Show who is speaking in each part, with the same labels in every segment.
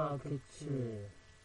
Speaker 1: 그치.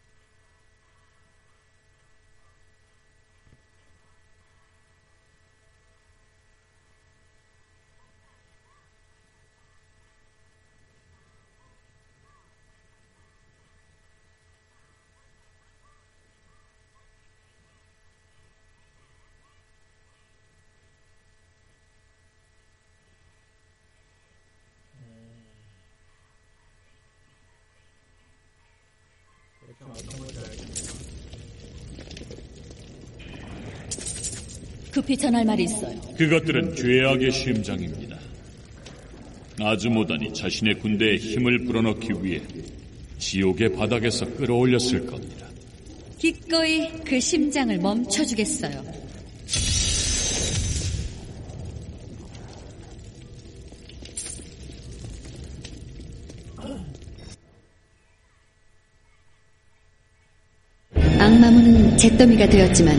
Speaker 2: 급히 전할 말이 있어요.
Speaker 3: 그것들은 죄악의 심장입니다. 아즈모단이 자신의 군대에 힘을 불어넣기 위해 지옥의 바닥에서 끌어올렸을 겁니다.
Speaker 2: 기꺼이 그 심장을 멈춰주겠어요. 악마문은 잿더미가 되었지만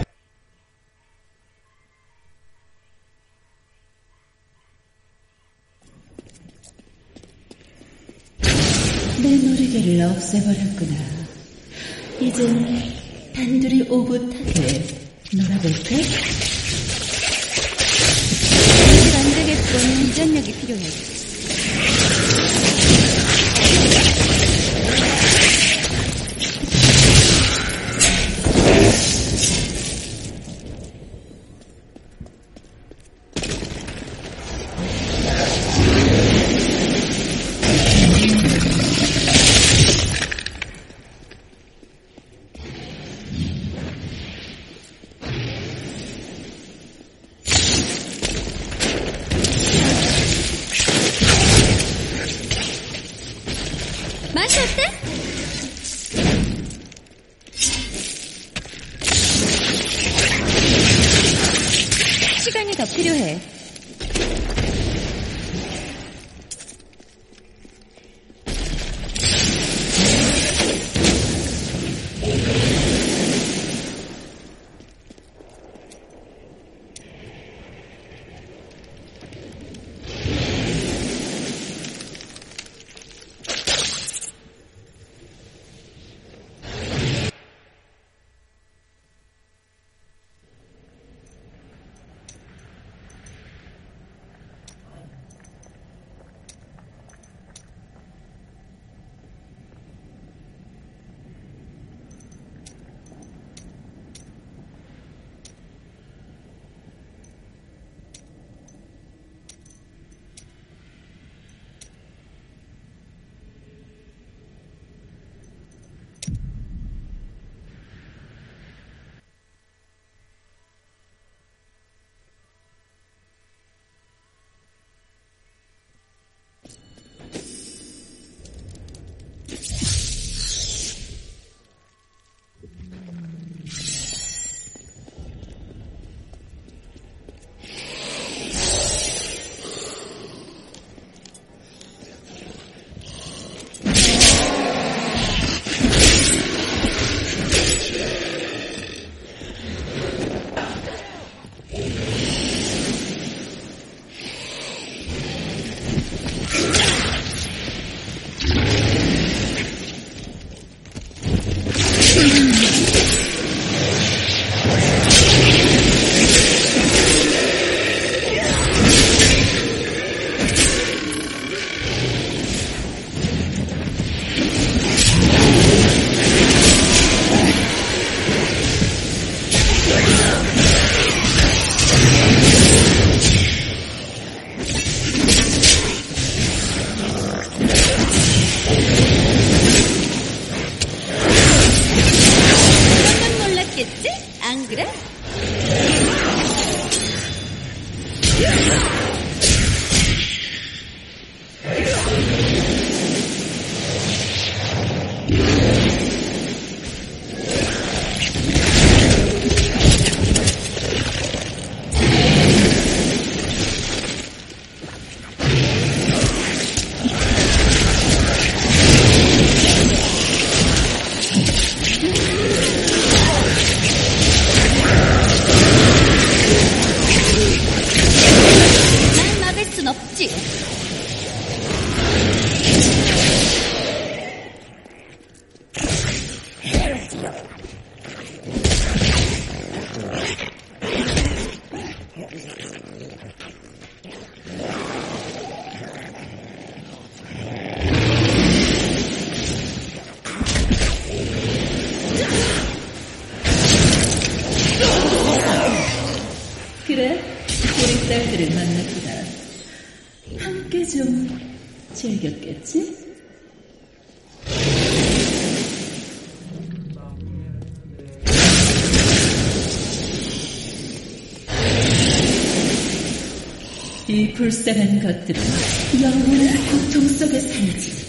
Speaker 4: 내 놀이개를 없애버렸구나. 이젠 단둘이 오붓하게 놀아볼까?
Speaker 2: 안 되겠군. 유전력이 필요해. 맛이 어때? 시간이 더 필요해.
Speaker 4: 함께 좀 즐겼겠지? 이 불쌍한 것들은 영원한 고통 속에 살지.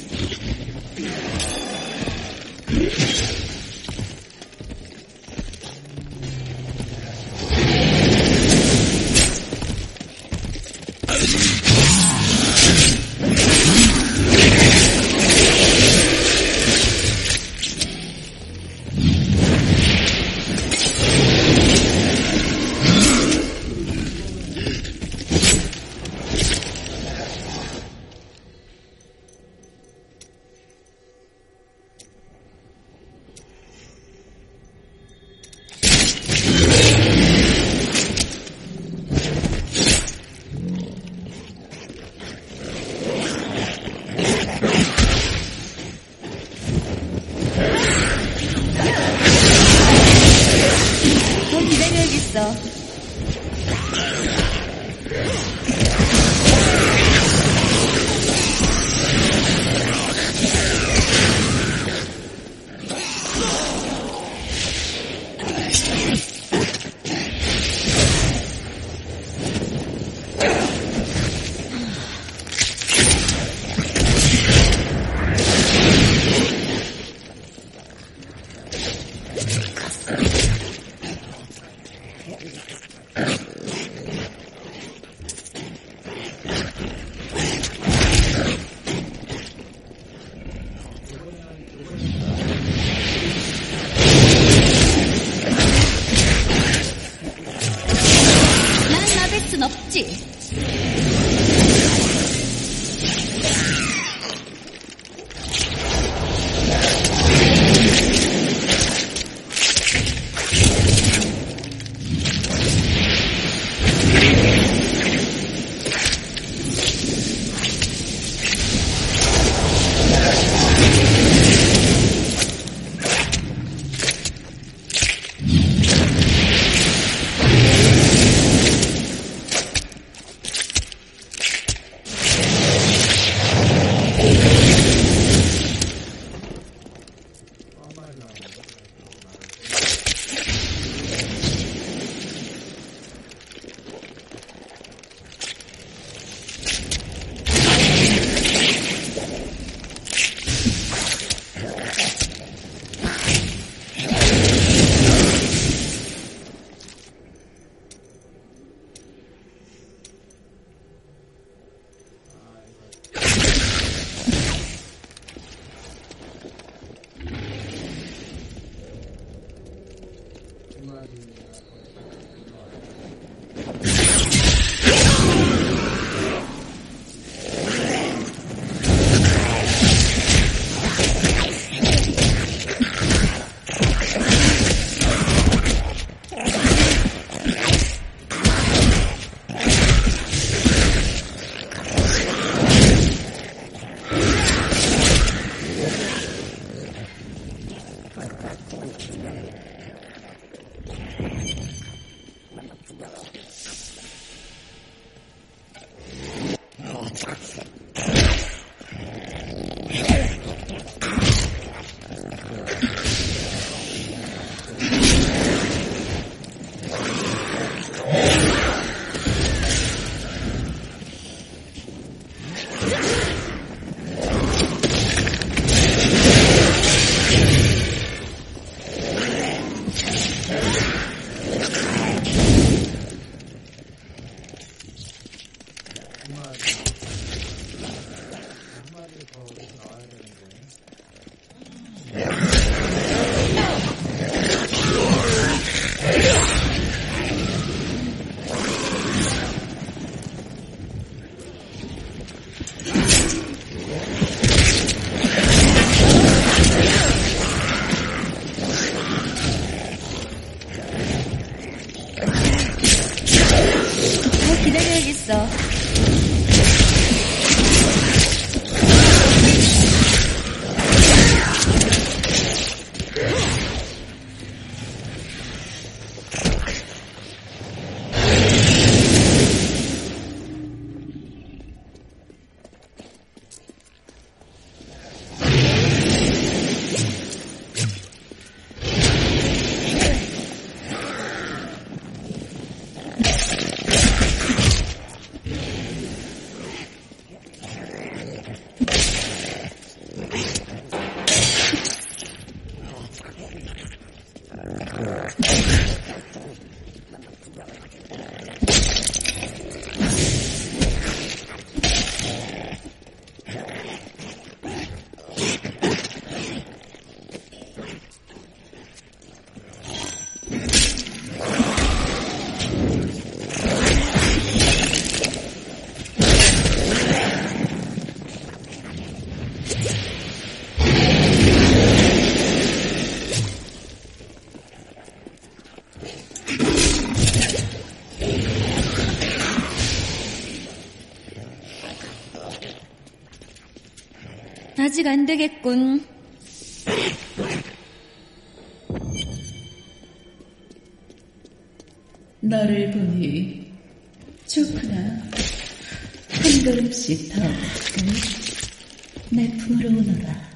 Speaker 2: 아직 안 되겠군.
Speaker 4: 너를 보니 좋구나. 한 걸음씩 더 가까이 내 품으로 오너라.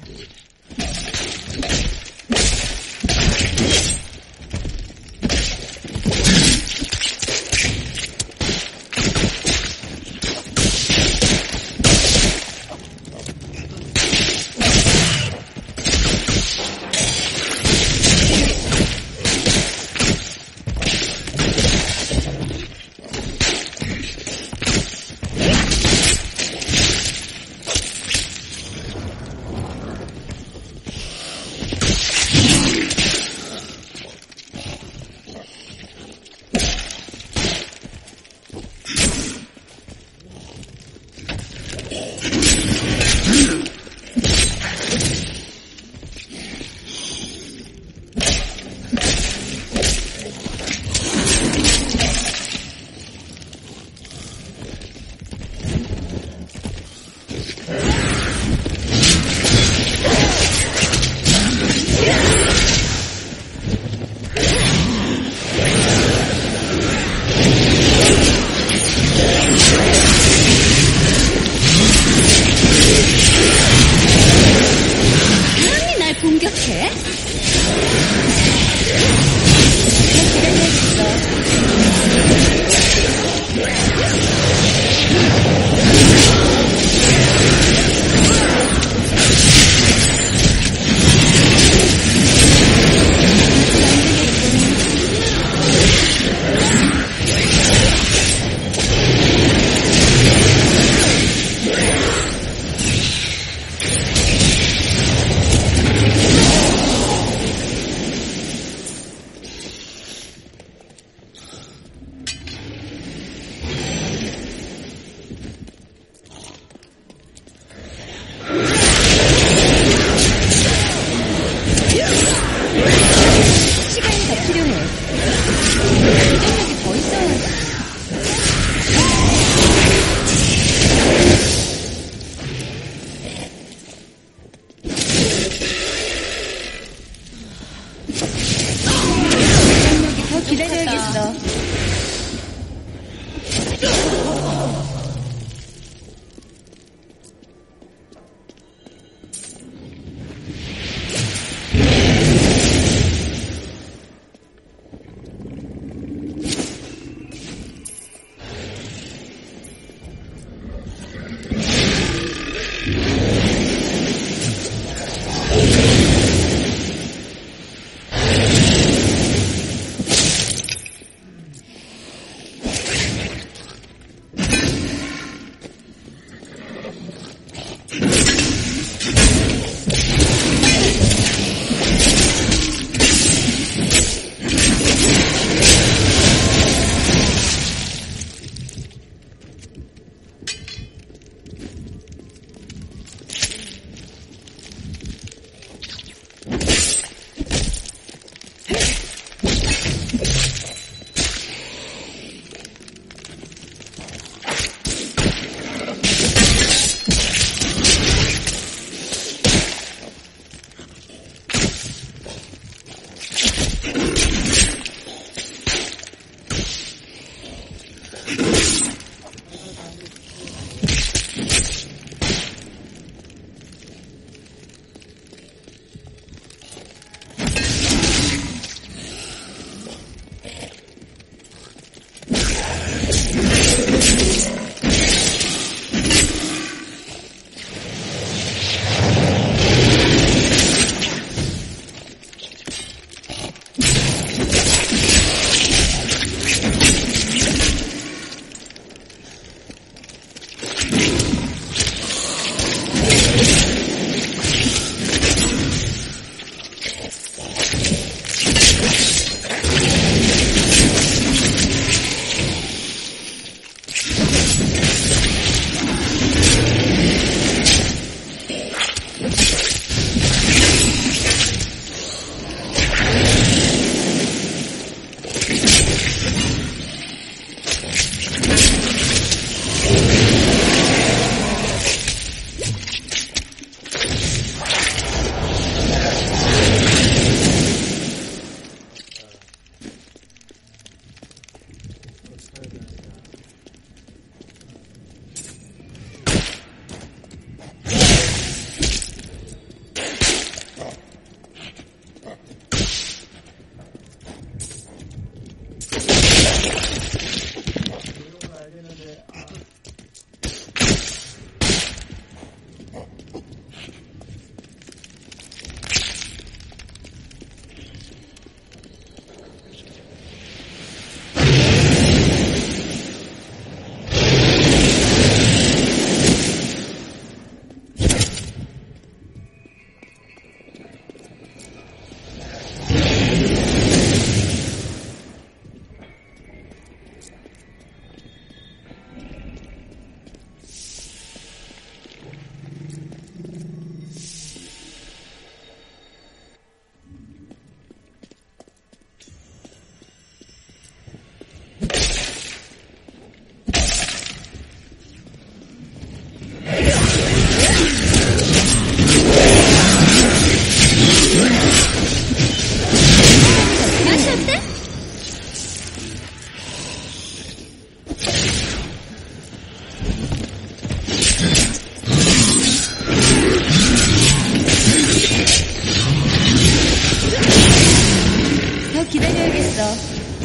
Speaker 2: 기다려야겠어.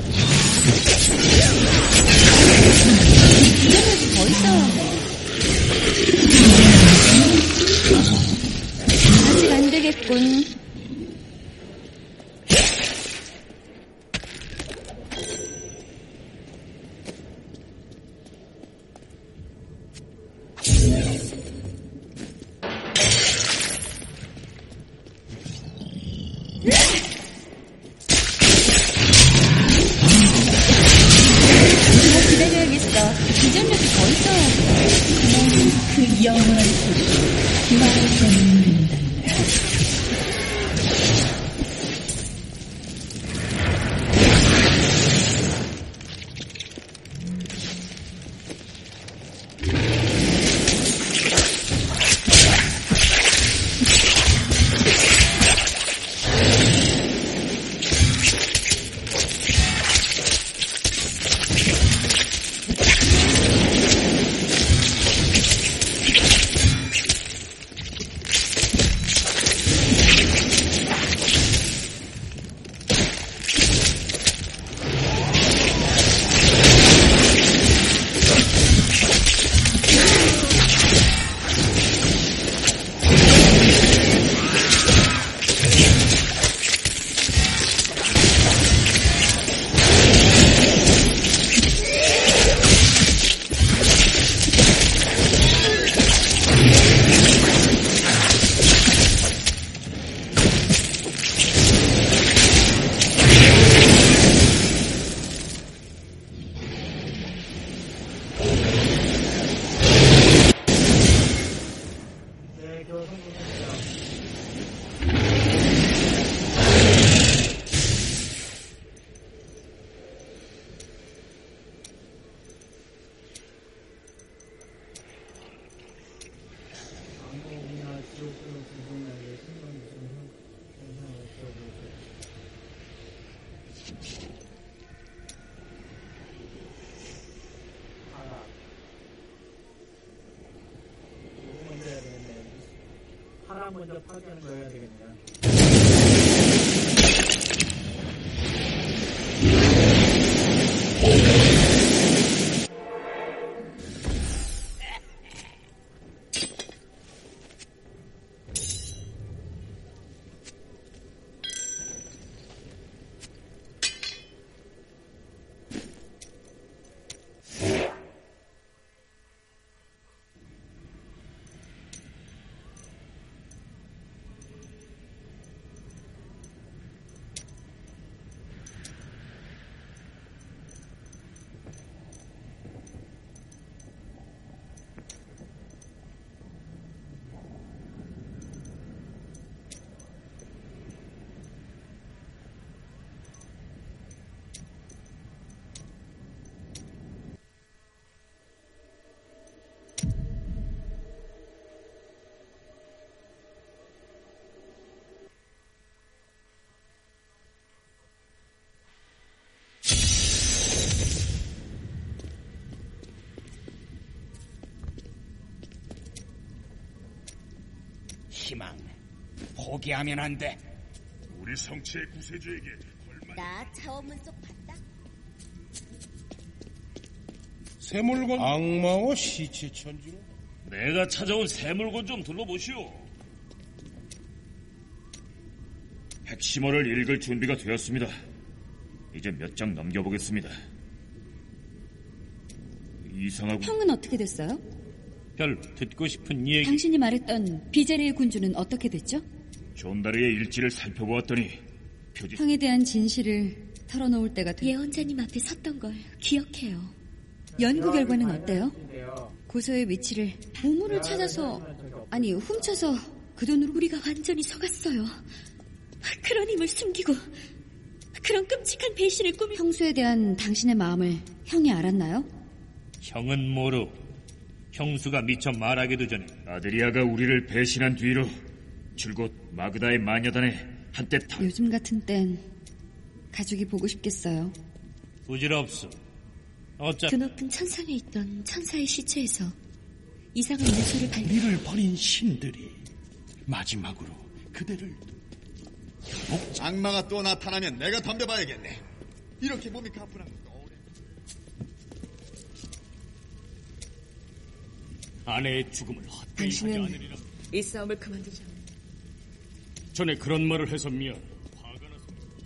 Speaker 2: 이전력이 더 있어야 해. 아직 안 되겠군. 기다려야겠어. 이전력이 더 있어야 해.
Speaker 4: 그 영원한 소리 말을 끊는다.
Speaker 1: 먼저 파괴하는 거 해야 되겠네요.
Speaker 5: 희망, 포기하면 안 돼.
Speaker 3: 우리 성체의 구세주에게 걸맞...
Speaker 2: 나 자원문석 봤다?
Speaker 6: 새물건 악마와 시체 천지로
Speaker 3: 내가 찾아온 새물건 좀 둘러보시오. 핵심어를 읽을 준비가 되었습니다. 이제 몇 장 넘겨보겠습니다. 이상하고...
Speaker 2: 형은 어떻게 됐어요?
Speaker 3: 별 듣고 싶은 얘기...
Speaker 2: 당신이 말했던 비제리의 군주는 어떻게 됐죠?
Speaker 3: 존다르의 일지를 살펴보았더니 표지...
Speaker 2: 형에 대한 진실을 털어놓을 때가
Speaker 7: 예언자님 앞에 섰던 걸 기억해요.
Speaker 2: 연구 결과는 어때요? 고서의 위치를 보물을 찾아서 아니 훔쳐서 그 돈으로
Speaker 7: 우리가 완전히 속았어요. 그런 힘을 숨기고 그런 끔찍한 배신을 꾸미...
Speaker 2: 형수에 대한 당신의 마음을 형이 알았나요?
Speaker 3: 형은 모르. 형수가 미처 말하기도 전에 아드리아가 우리를 배신한 뒤로 줄곧 마그다의 마녀단에 한때
Speaker 2: 요즘 같은 땐 가족이 보고 싶겠어요.
Speaker 3: 부질없어.
Speaker 7: 그 높은 천상에 있던 천사의 시체에서 이상한 요소를 발견...
Speaker 5: 우리를 버린 신들이 마지막으로 그대를...
Speaker 8: 악마가 또 나타나면 내가 덤벼봐야겠네. 이렇게 몸이 가뿐한 것도 오래.
Speaker 3: 아내의 죽음을 헛되이 하지
Speaker 9: 당신은
Speaker 3: 않으리라.
Speaker 9: 이 싸움을 그만두지 않는다.
Speaker 3: 전에 그런 말을 해서 미안. 화가 나서.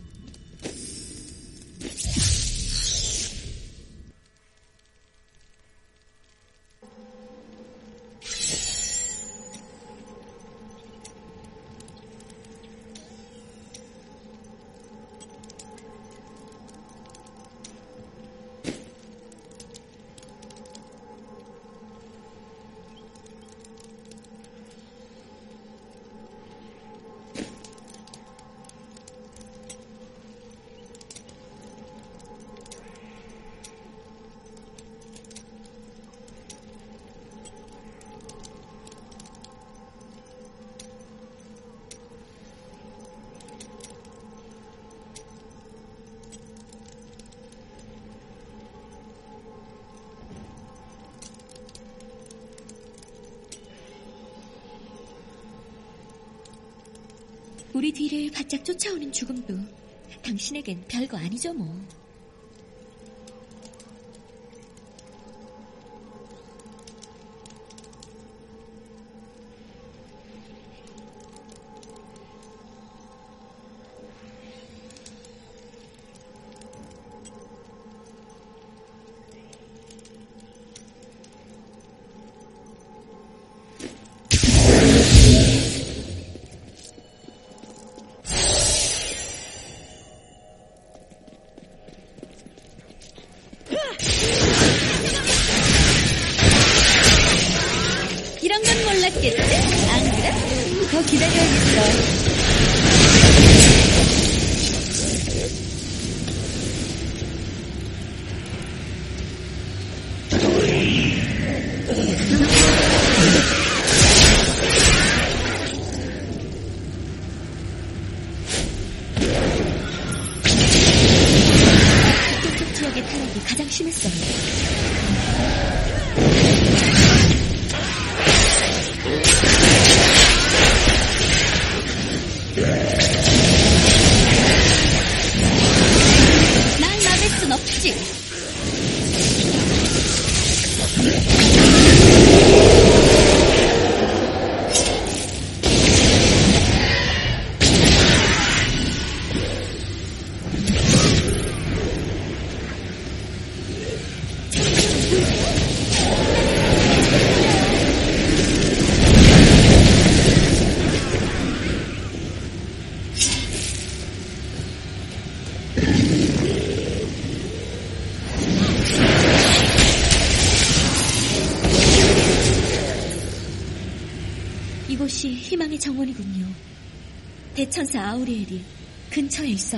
Speaker 7: 우리 뒤를 바짝 쫓아오는 죽음도 당신에겐 별거 아니죠 뭐. 이런 건 몰랐겠지? 안 그래? 더 기다려야겠어. 북쪽 지역의 타락이 가장 심했어요. 날 막을 순 없지. 이곳이 희망의 정원이군요. 대천사 아우리엘이 근처에 있어요.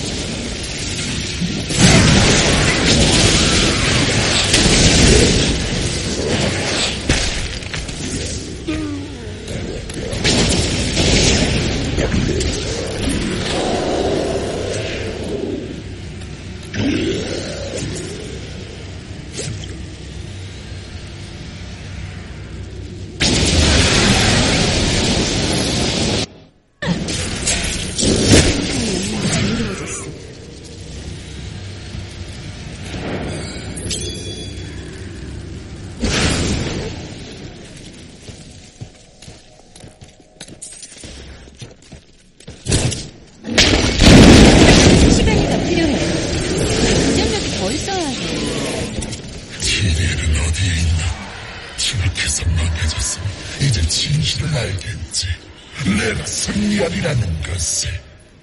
Speaker 10: 알겠지. 내가 승리하리라는 것을.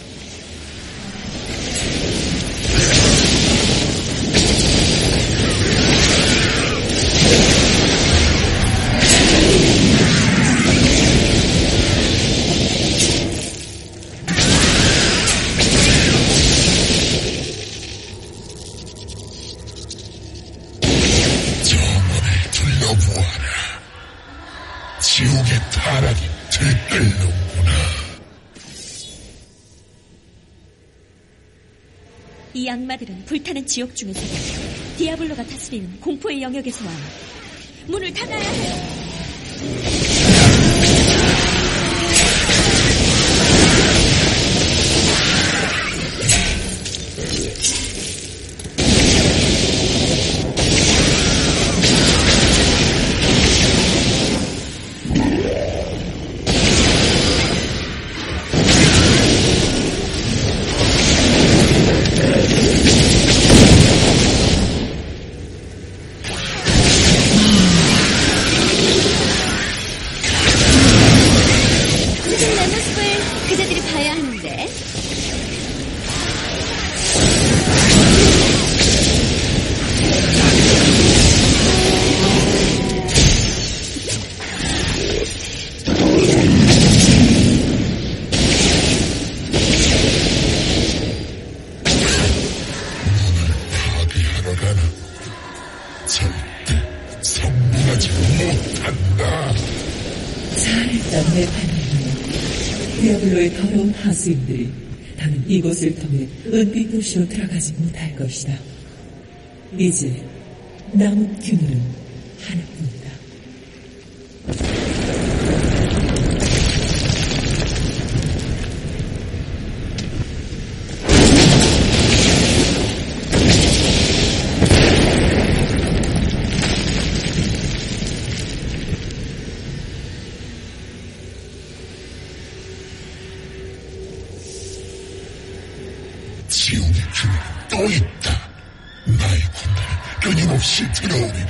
Speaker 10: 정원을 둘러보아라. 지옥의 타락이 들끓는구나.
Speaker 7: 이 악마들은 불타는 지옥 중에서 디아블로가 다스리는 공포의 영역에서 와요. 문을 닫아야 해요.
Speaker 4: 살아있던 내 반면에 디아블로의 더러운 하수인들이 다는 이곳을 통해 은빛 도시로 들어가지 못할 것이다. 이제 남은 균열은 하나뿐이다.
Speaker 10: 지옥의 균열은 또 있다. 나의 군대는 끊임없이 들어오리라.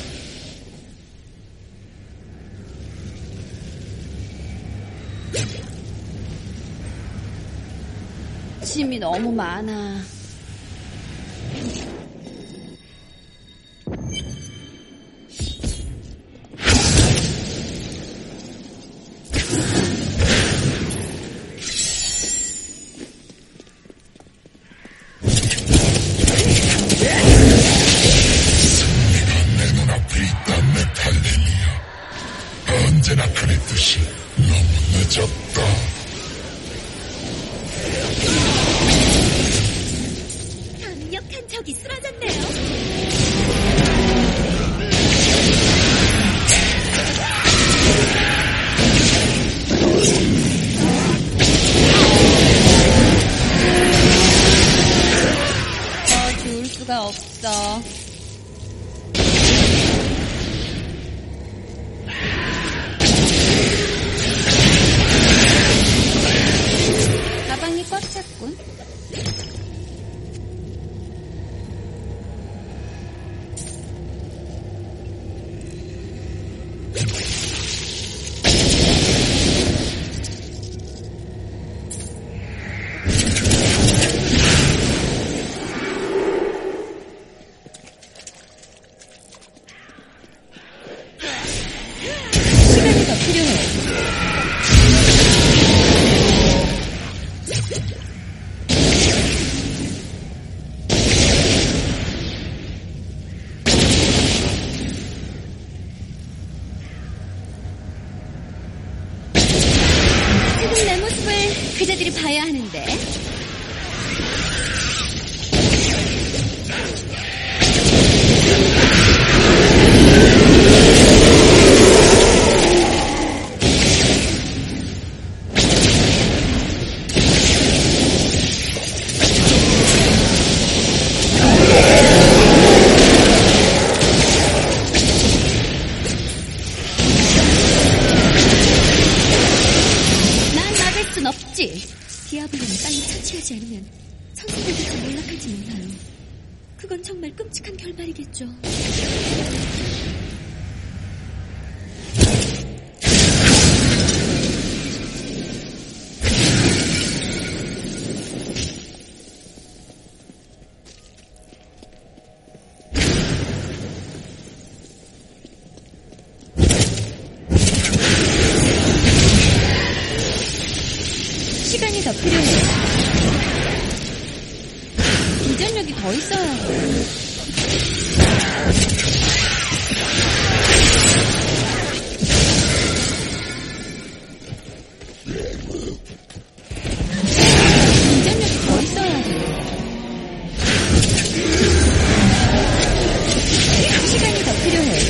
Speaker 2: 짐이 너무 많아.
Speaker 10: 언제나 그랬듯이 너무 늦었다.
Speaker 7: 강력한 적이 쓰러졌네요.
Speaker 2: 더 좋을 수가 없어. 가방이 꽉 찼군. 시간이 더 필요해. 지금 내 모습을 그자들이 봐야 하는데. 순 없지. 디아블로는 빨리 처치하지 않으면 천사들도 더 몰락할지 몰라요. 그건 정말 끔찍한 결말이겠죠. 시간이 더 필요해. 기전력이 더 있어야 해. 기전력이 더 있어야 해. 시간이 더 필요해.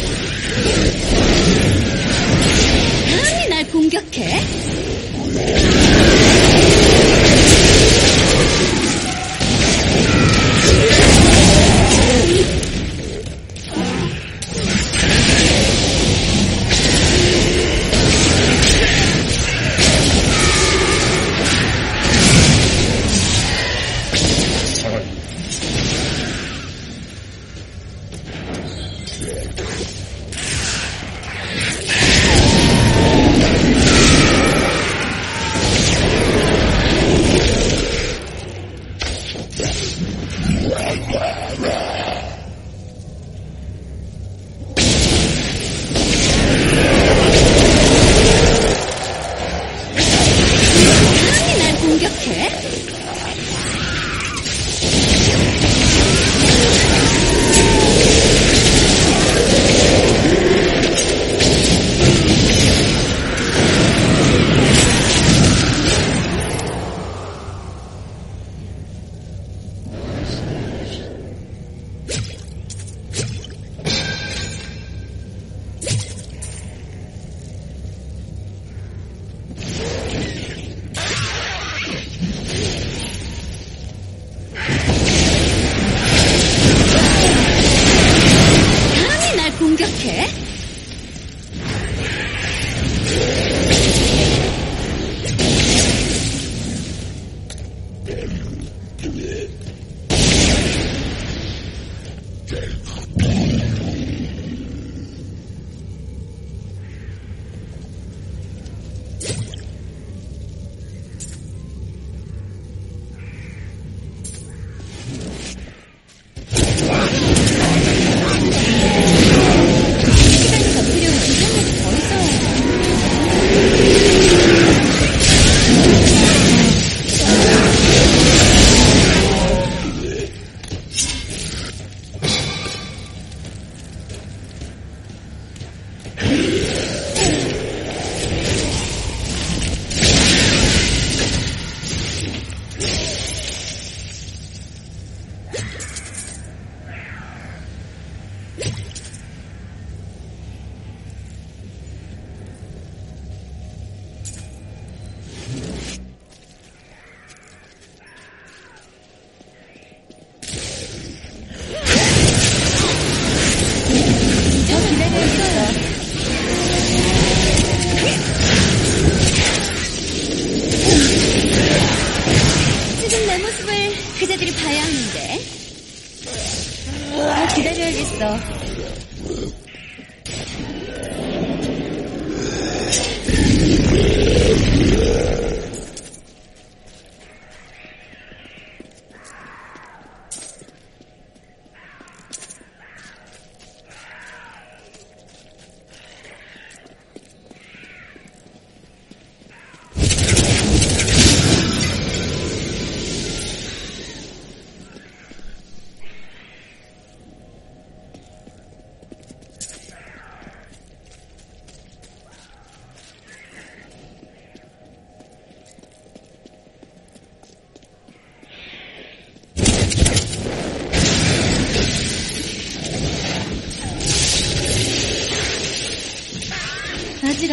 Speaker 2: 감히 날 공격해?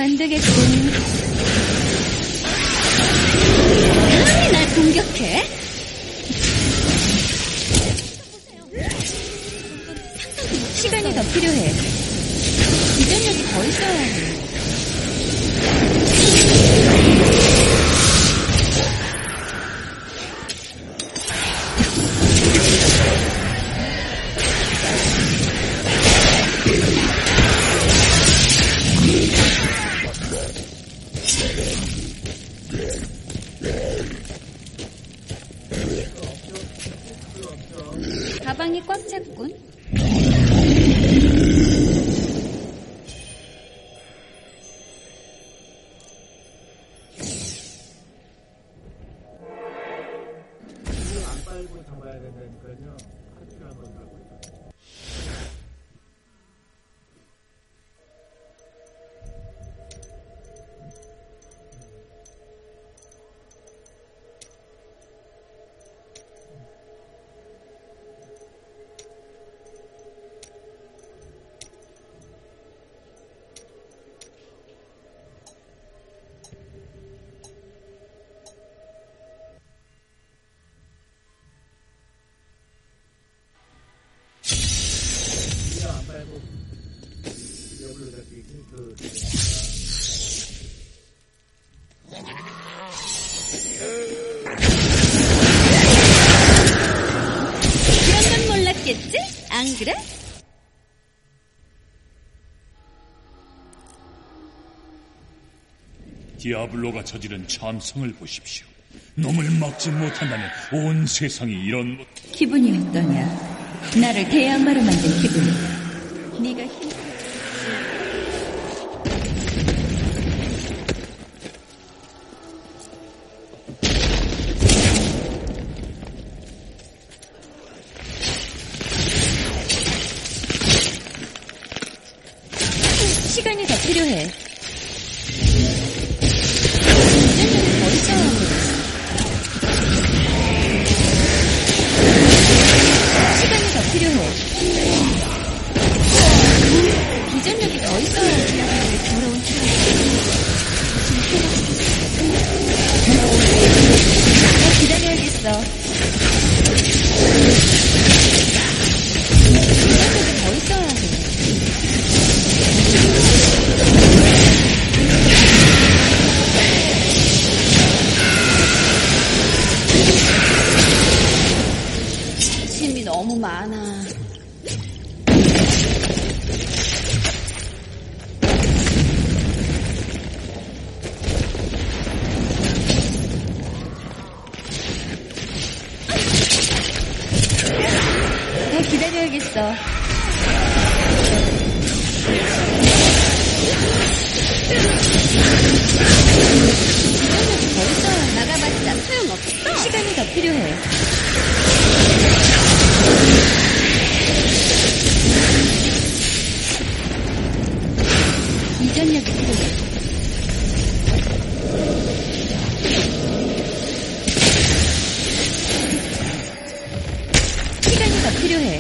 Speaker 2: 안 되겠군. 감히 날 공격해? 시간이 더 필요해. 기전력이 더 있어야 해. 가방이 꽉 찼군.
Speaker 1: 안 빨고 잡아야 된다니까요. 카트를 한번 가고 있어요. 안 빨고 여기로 잡기 그
Speaker 2: 그런 건 몰랐겠지? 안 그래?
Speaker 3: 디아블로가 저지른 참성을 보십시오. 놈을 막지 못한다면 온 세상이 이런
Speaker 2: 기분이 어떠냐? 나를 대양마로 만든 기분이. 네가 힘... 시간이 더 필요해. 이제는 더 있어야 해. 시간이 더 필요해. 기전력이 더 있어야지. 더러운 시간이. 더 기다려야겠어. 기전력이 더 있어야 해. 짐이 너무 많아. 더 기다려야겠어. 벌써 나가봤자 소용없어. 시간이 더 필요해. 이전력이 필요해. 시간이 더 필요해.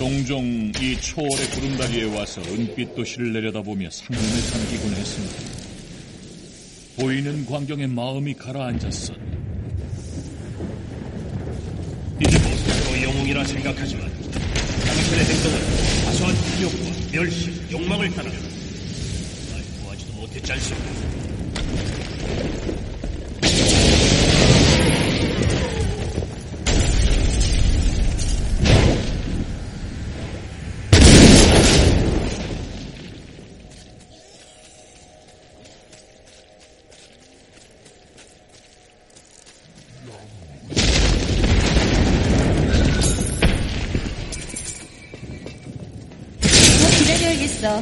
Speaker 8: 종종 이 초월의 구름다리에 와서 은빛 도시를 내려다보며 상념에 잠기곤 했습니다. 보이는 광경에 마음이 가라앉았어.
Speaker 3: 이제 모습으로 영웅이라 생각하지만 당신의 행동은 사소한 탐욕과 멸시, 욕망을 따라 날 구하지도 못했지 않습니까?
Speaker 2: 기다려야겠어.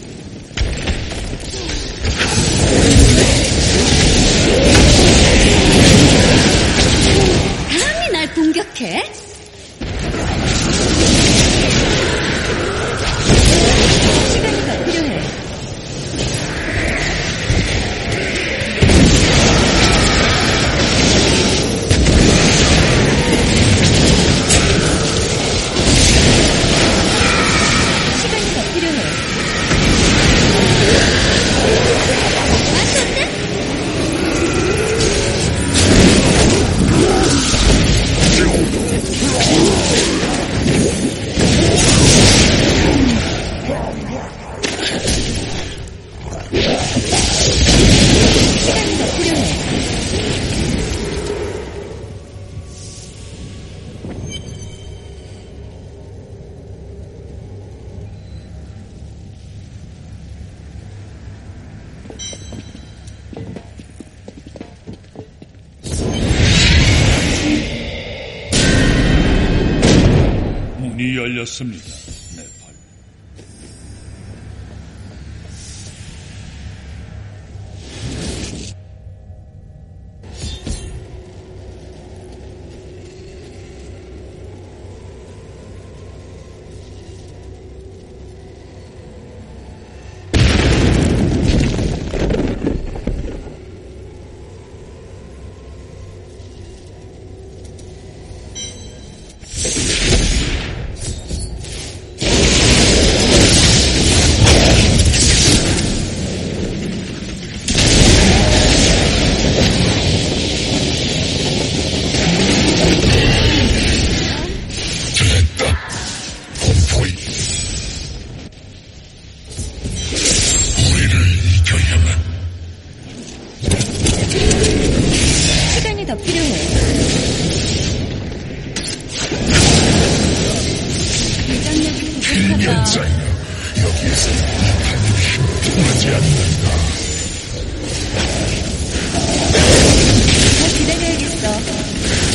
Speaker 2: 감히 날 공격해? 시간이 더 필요해. 시간이 더 필요해. 시간이 더 필요해.
Speaker 8: 문이 열렸습니다. 네팔. 시간이 더 필요해. 결정력이 부족하다.
Speaker 10: 여기에서 이 탄육이 통하지 않는다.
Speaker 2: 더 기다려야겠어.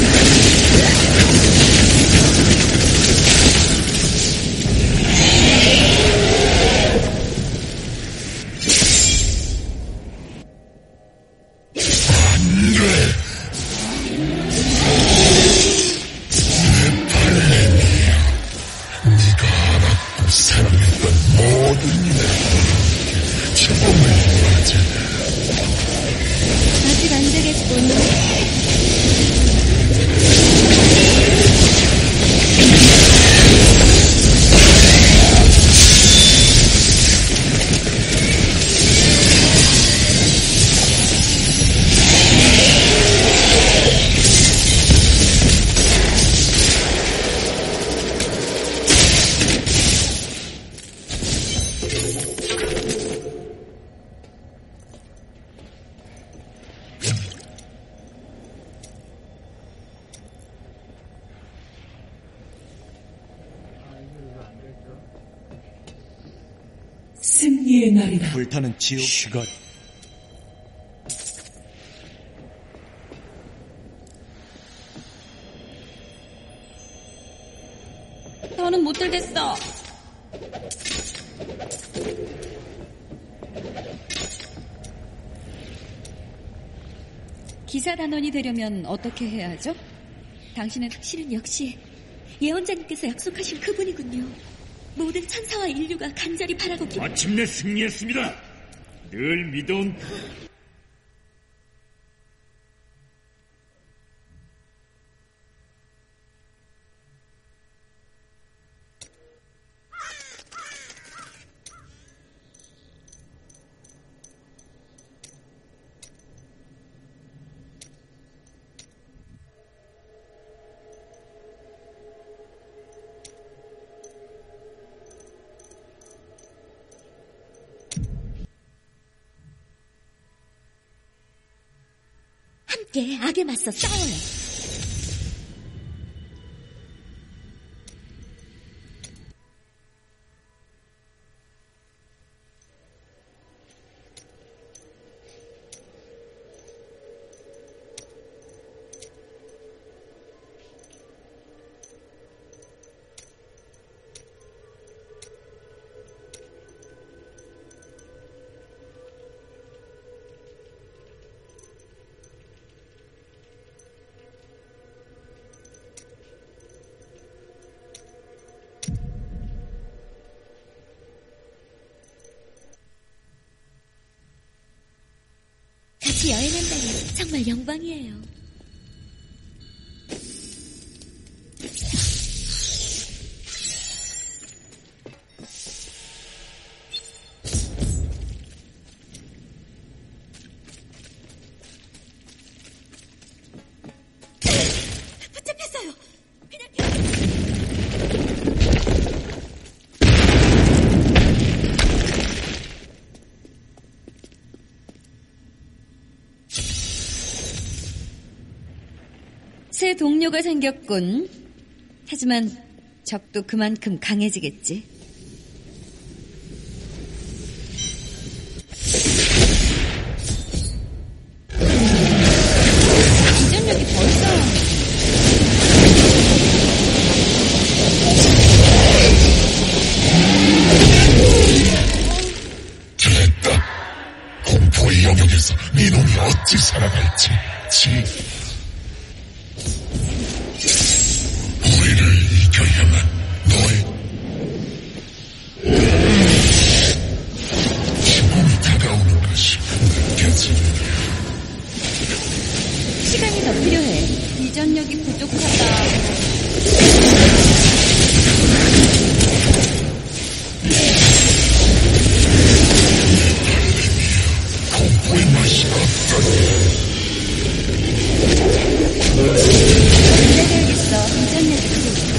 Speaker 10: 사랑했던 모든 일에 처음을 맞아.
Speaker 2: 아직 안 되겠군.
Speaker 4: 승리의 날이다.
Speaker 5: 불타는 지옥.
Speaker 8: 시간.
Speaker 2: 더는 못 들겠어. 기사 단원이 되려면 어떻게 해야 하죠?
Speaker 7: 당신은 역시 예언자님께서 약속하신 그분이군요. 모든 천사와 인류가 간절히 바라고
Speaker 3: 마침내 승리했습니다. 늘 믿어온
Speaker 7: 함께 악에 맞서 싸워요. 같이 여행한다니 정말 영광이에요. 붙잡혔어요.
Speaker 2: 새 동료가 생겼군. 하지만 적도 그만큼 강해지겠지. 기전력이 벌써...
Speaker 10: 됐다. 공포의 영역에서 네 놈이 어찌 살아갈지. 우리를 이겨야만 너의 죽음이 다가오는 것이 느껴지느냐.
Speaker 2: 시간이 더 필요해. 이전력이 부족하다.
Speaker 10: 공포의 맛이 어떠니?
Speaker 2: 기다려야겠어. 이전력이 필요해.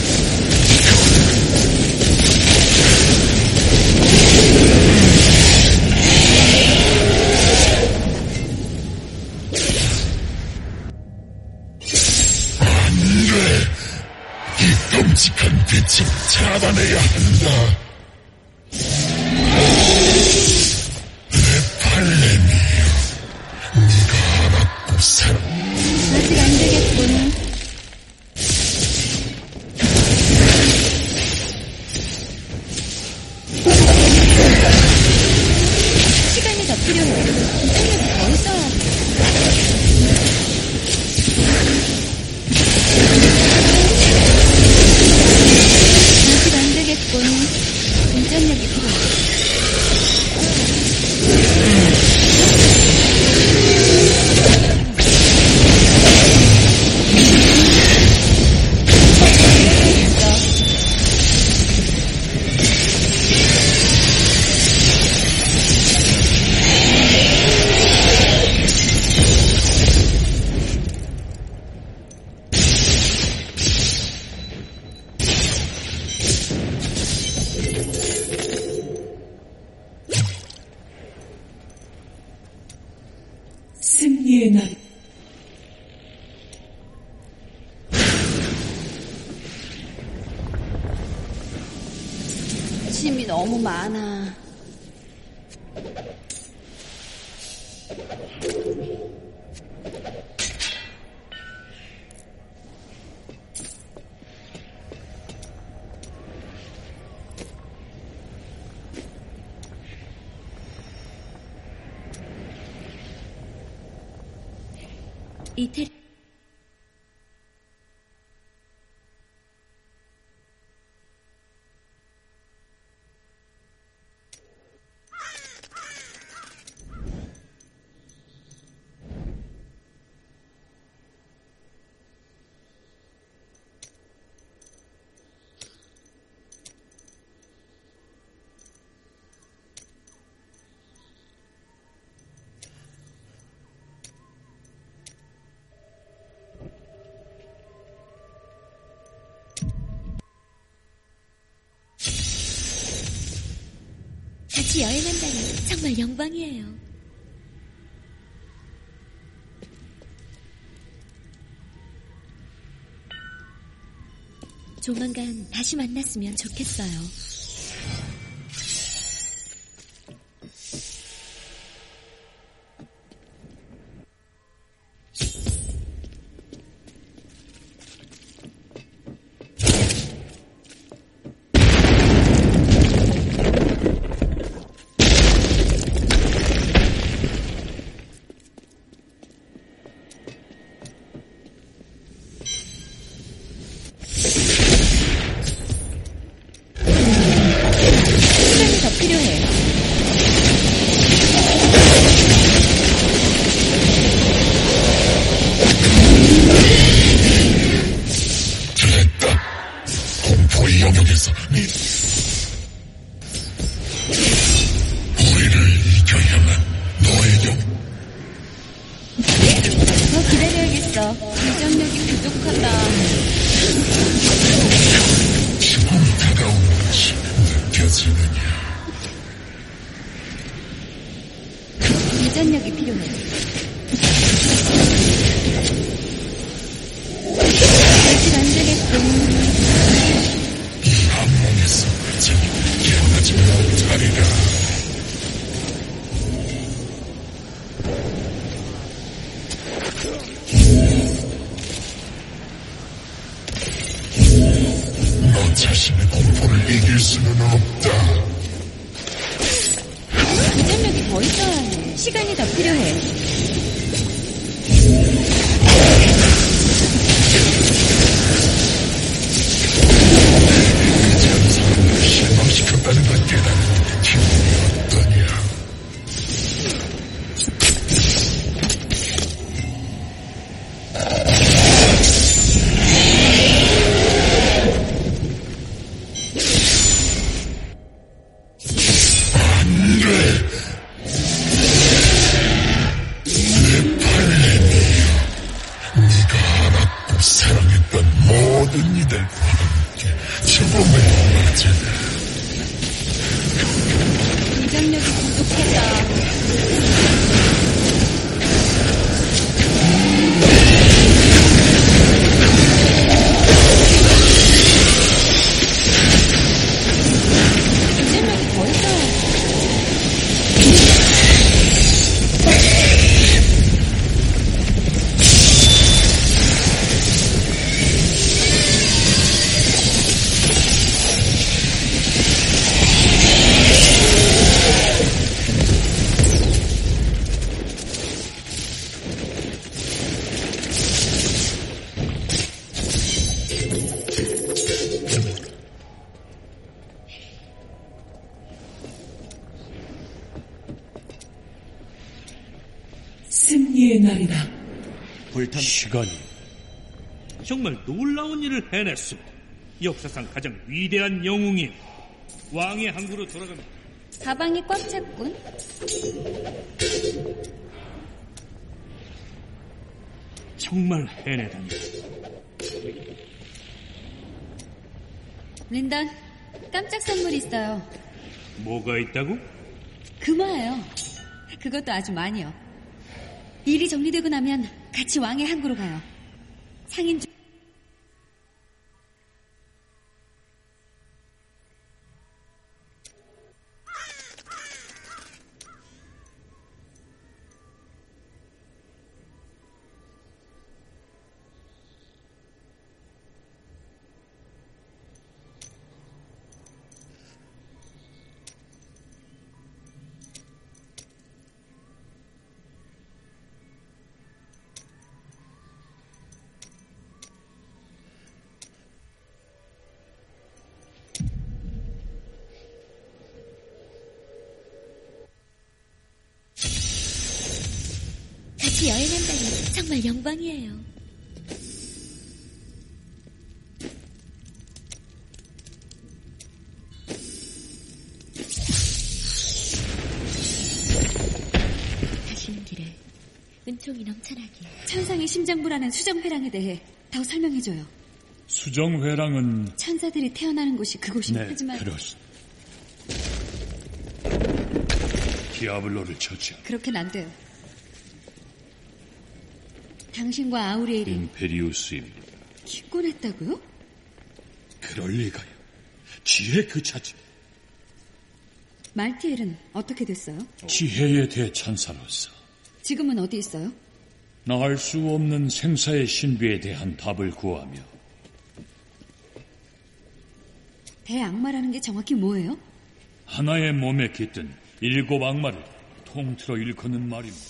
Speaker 10: 안돼. 이 끔찍한 빛을 잡아내야 한다. 내 팔레미야, 네가 알았고 살아.
Speaker 2: 아직 안 되겠군. 시간이 더 필요해. 기전력이 더 있어야 돼. 아직 안 되겠군. 기전력이 필요해.
Speaker 4: 승리의 날.
Speaker 2: 짐이 너무 많아.
Speaker 7: 이태리 같이 여행한다니 정말 영광이에요. 조만간 다시 만났으면 좋겠어요.
Speaker 10: 자신의 공포를 이길 수는 없다.
Speaker 2: 기전력이 더 있어야 해. 시간이 더 필요해.
Speaker 10: 이제는 사람을 실망시켰다는 걸 깨닫는 기분이 어떠냐.
Speaker 4: 승리의 날이다.
Speaker 3: 불탄
Speaker 5: 시간이
Speaker 3: 정말 놀라운 일을 해냈소. 역사상 가장 위대한 영웅이요. 왕의 항구로 돌아가면
Speaker 2: 가방이 꽉 찼군.
Speaker 3: 정말 해내다니.
Speaker 2: 린던, 깜짝 선물 있어요.
Speaker 3: 뭐가 있다고?
Speaker 2: 금화예요. 그것도 아주 많이요. 일이 정리되고 나면 같이 왕의 항구로 가요. 상인 중...
Speaker 7: 같이 여행한다니 정말 영광이에요. 가시는 길에 은총이 넘쳐나게.
Speaker 2: 천상의 심장부라는 수정회랑에 대해 더 설명해줘요.
Speaker 8: 수정회랑은
Speaker 2: 천사들이 태어나는 곳이 그곳이요.
Speaker 8: 네,
Speaker 2: 하지만
Speaker 8: 그렇습니다. 디아블로를 처치한
Speaker 2: 그렇게는 안 돼요. 당신과 아우리엘이
Speaker 8: 임페리우스입니다.
Speaker 2: 기권했다고요?
Speaker 8: 그럴 리가요. 지혜 그 자체.
Speaker 2: 말티엘은 어떻게 됐어요?
Speaker 8: 지혜의 대천사로서
Speaker 2: 지금은 어디 있어요?
Speaker 8: 나 알 수 없는 생사의 신비에 대한 답을 구하며.
Speaker 2: 대악마라는 게 정확히 뭐예요?
Speaker 8: 하나의 몸에 깃든 7 악마를 통틀어 일컫는 말입니다.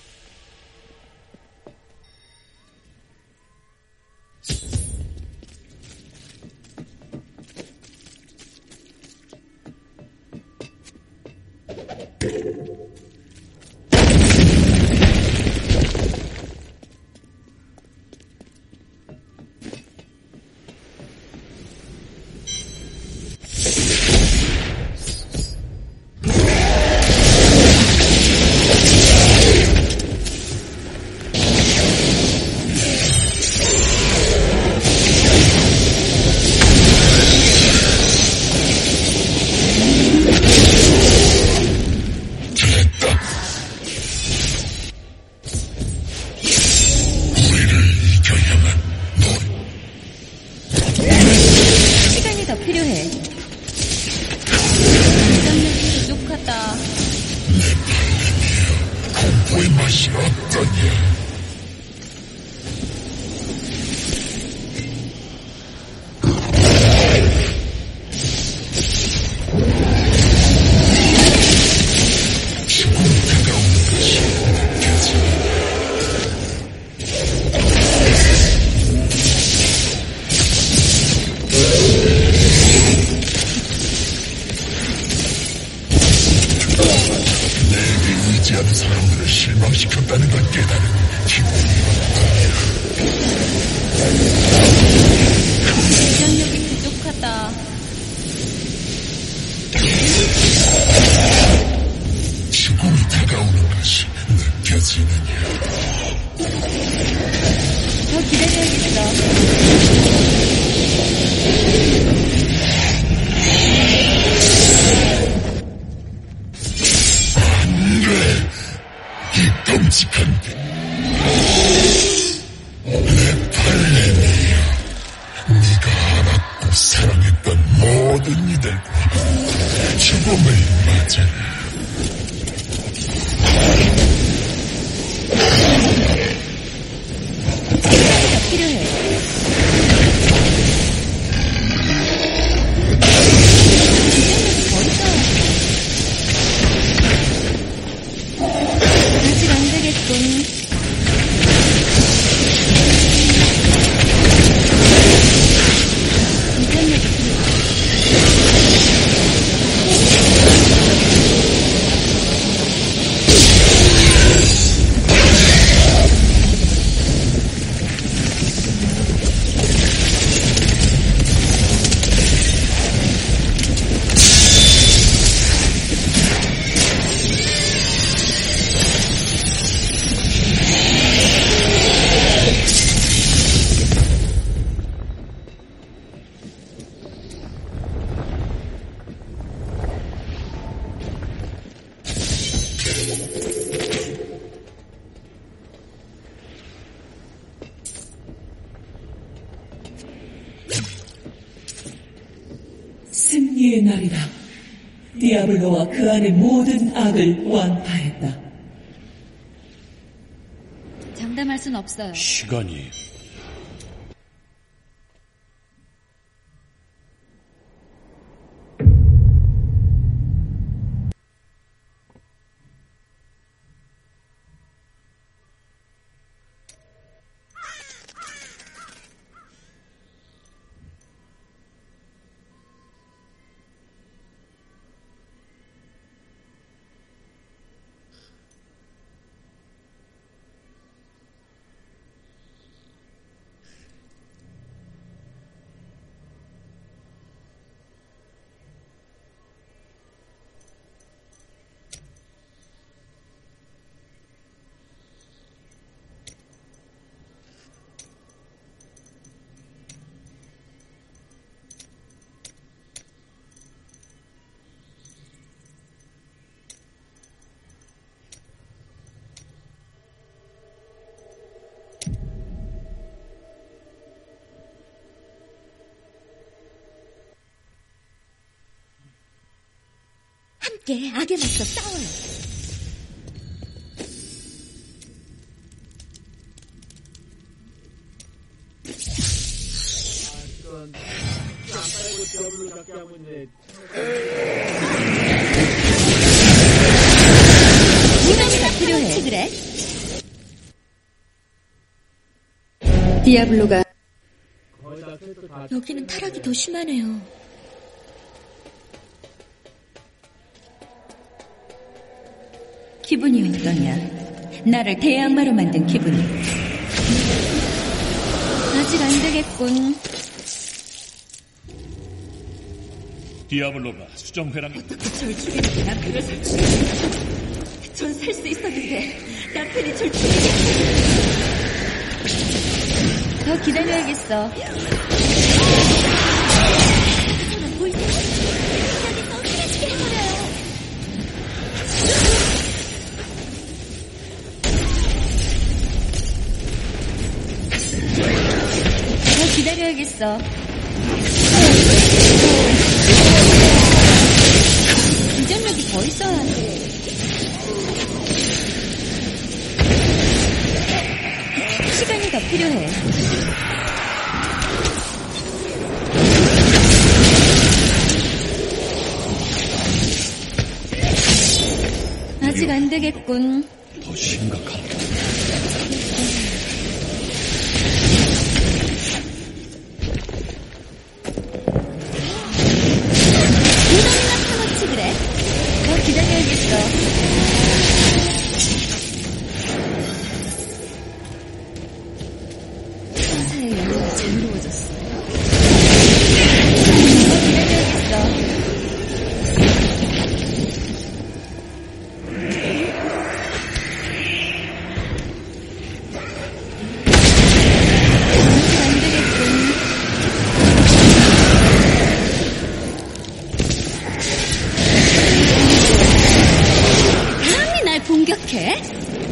Speaker 4: 승리의 날이다. 디아블로와 그 안의 모든 악을 완파했다.
Speaker 2: 장담할 순 없어요.
Speaker 8: 시간이
Speaker 7: 함께 악에 맞서 싸워요.
Speaker 1: 이건 안 빨고 디아블로 잡게 하면 이제
Speaker 2: 시간이 필요해. 그래? 디아블로가
Speaker 1: 거의 다 세트 다
Speaker 7: 여기는 타락이 더 심하네요.
Speaker 2: 기분이 어떠냐? 나를 대악마로 만든 기분이. 아직 안 되겠군.
Speaker 8: 디아블로가 수정회랑
Speaker 7: 절 죽이는 나편을 설치해. 전 살 수 있었는데 나편이 절 죽이게.
Speaker 2: 더 기다려야겠어.
Speaker 7: 이상한 보이세요? 여기서 사라지게 해버려요.
Speaker 2: 더 기다려야겠어. 기전력이 더 있어야 돼. 시간이 더 필요해. 아직 안 되겠군.
Speaker 8: 더 심각한
Speaker 2: 유난이나 파놓지 그래. 더 기다려야겠어. 천사의 영혼이 자유로워졌어. 더 기다려야겠어. 안 되겠군. 감히 날 공격해?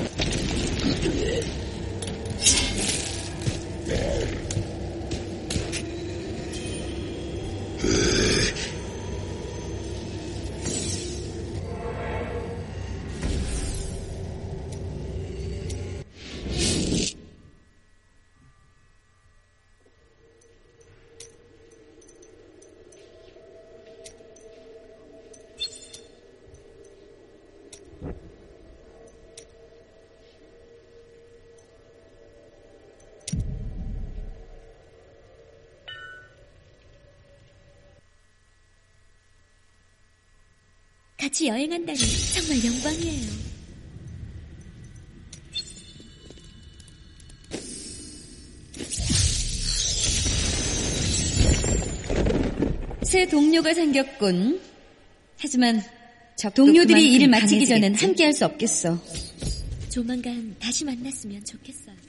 Speaker 7: 같이 여행한다니 정말 영광이에요.
Speaker 2: 새 동료가 생겼군. 하지만 동료들이 일을 마치기 전엔 함께할 수 없겠어.
Speaker 7: 조만간 다시 만났으면 좋겠어요.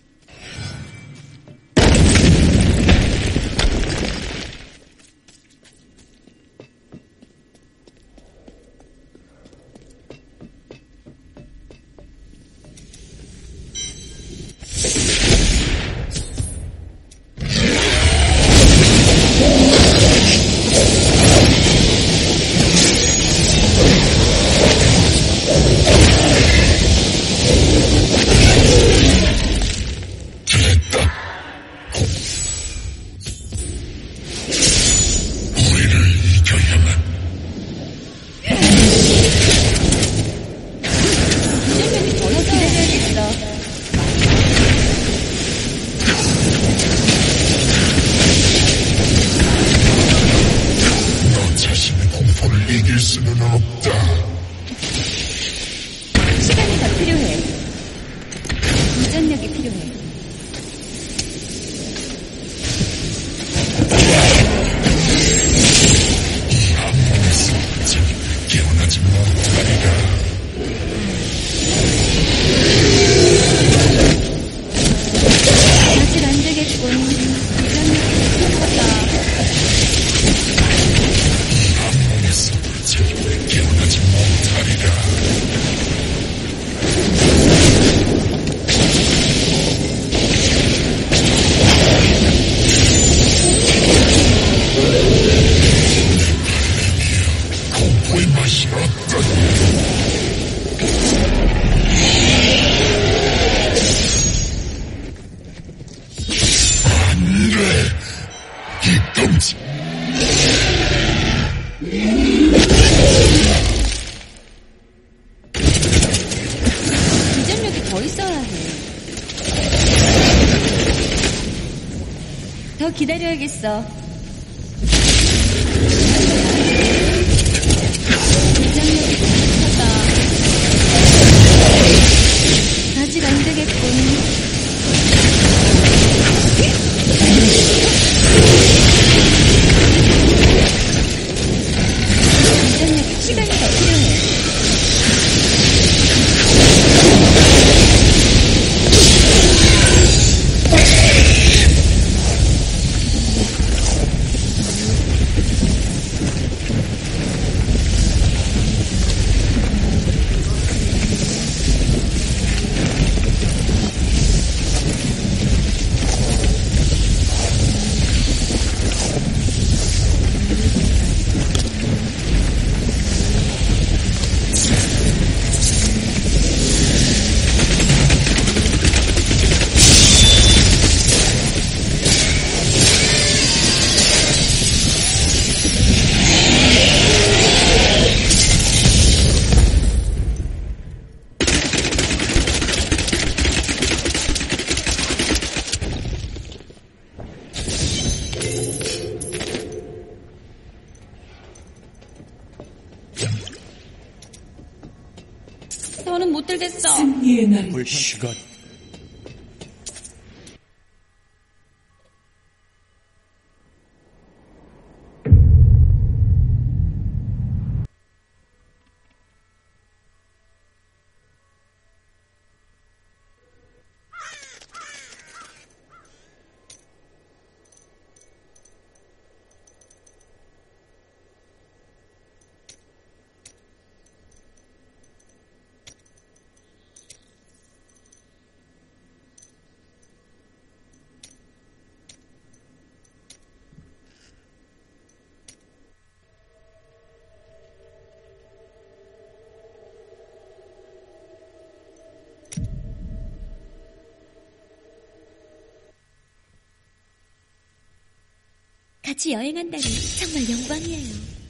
Speaker 10: 이길 수는 없다.
Speaker 2: 시간이 더 필요해. 유전력이 필요해.
Speaker 10: 깨어나지 못하리라.
Speaker 2: 아직 안 되겠군. 유전력이 필요하다.
Speaker 10: 깨어나지 못하리라.
Speaker 2: 기다려야겠어. 아직 안 되겠군. 시간이 더 필요해. 너는 못 들겠어.
Speaker 4: 승리의 날.
Speaker 5: 시간.
Speaker 7: 같이 여행한다니 정말 영광이에요.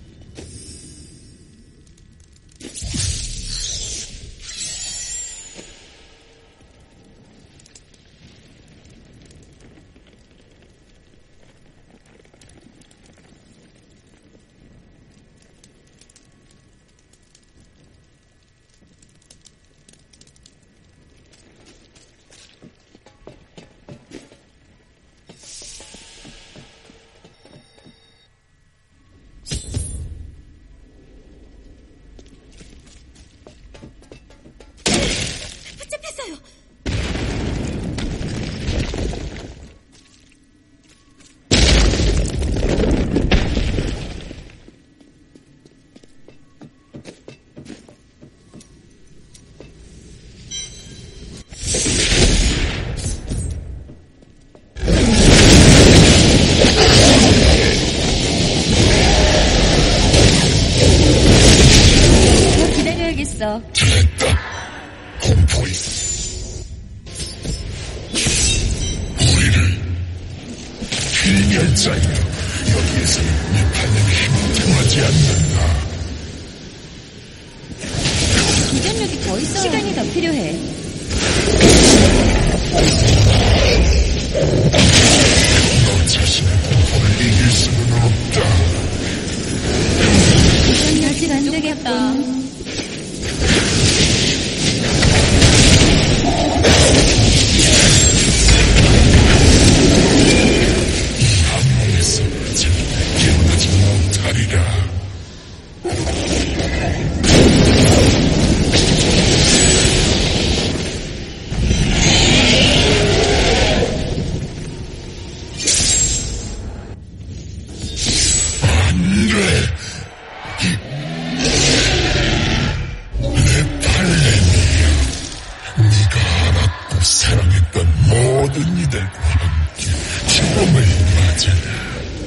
Speaker 2: 됐어.
Speaker 10: 공포이. 우리를 필멸자여, 여기에서 미판의 힘이 통하지 않는다.
Speaker 2: 기전력이 더 있어. 시간이 더 필요해.
Speaker 10: 너 자신의 공포를 이길 수는 없다.
Speaker 2: 기전력이 아직 안 되겠군.
Speaker 10: 깨어나지 못하리라. 안 돼. 내 팔레미야. 네가 알았고 사랑했던 모든 이들과 함께 죽음을 맞으라.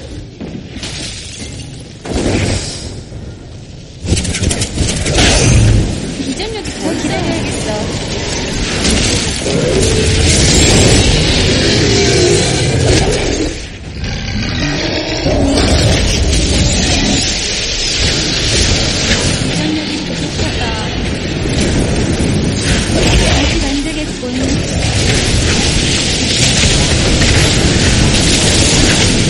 Speaker 2: 기전력이 더 기다려야겠어. 기전력이 부족하다. 아직 안 되겠군.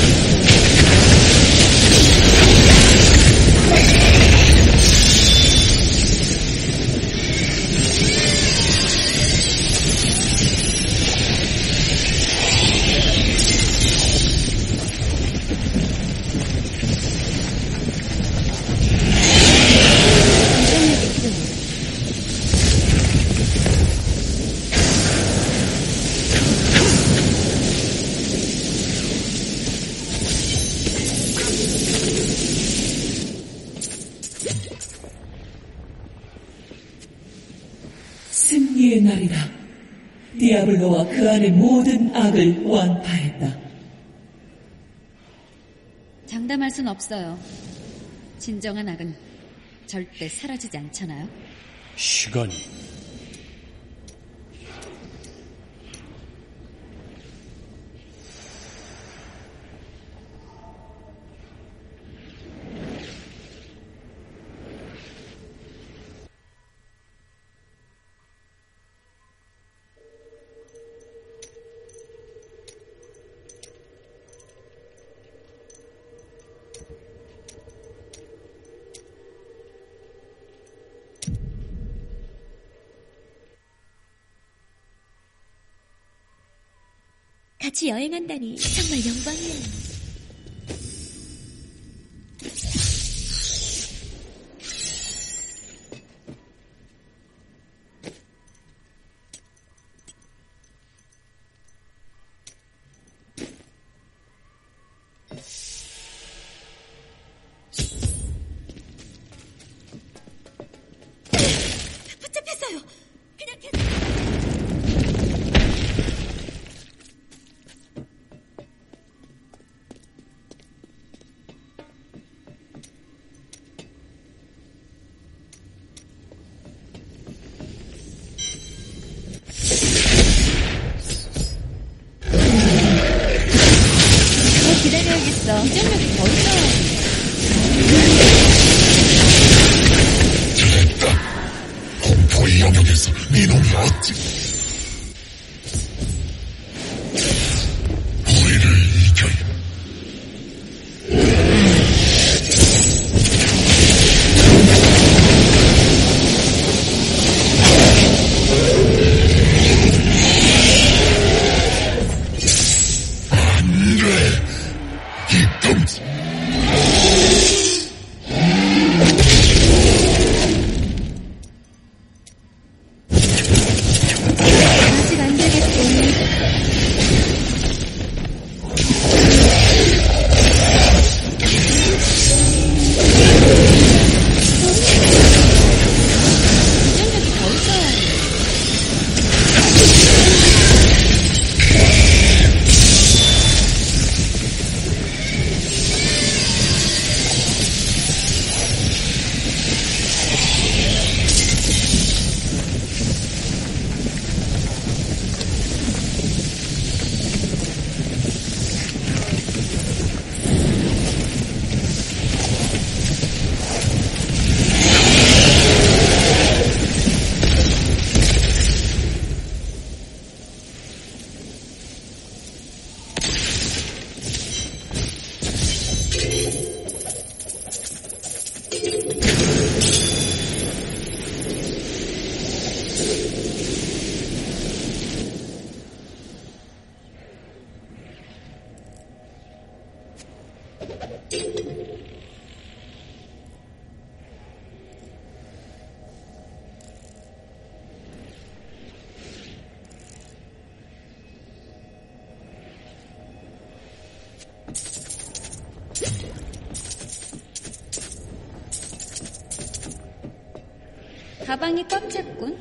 Speaker 4: 승리의 날이다. 디아블로와 그 안의 모든 악을 완파했다.
Speaker 2: 장담할 순 없어요. 진정한 악은 절대 사라지지 않잖아요.
Speaker 8: 시간이
Speaker 7: 같이 여행한다니 정말 영광이에요. 붙잡혔어요. 그냥 계속...
Speaker 2: 기다려야겠어. 이전력이 더 있어야
Speaker 10: 잘했다. 공포의 영역에서 네 놈이 어찌 우리를 이겨야.
Speaker 2: 가방이 꽉 찼군.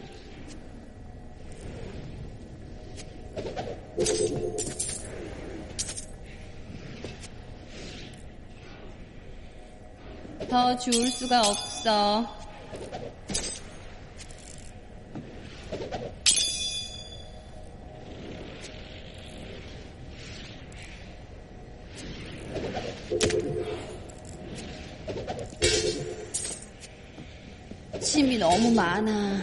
Speaker 2: 더 주울 수가 없어. 침이 너무 많아.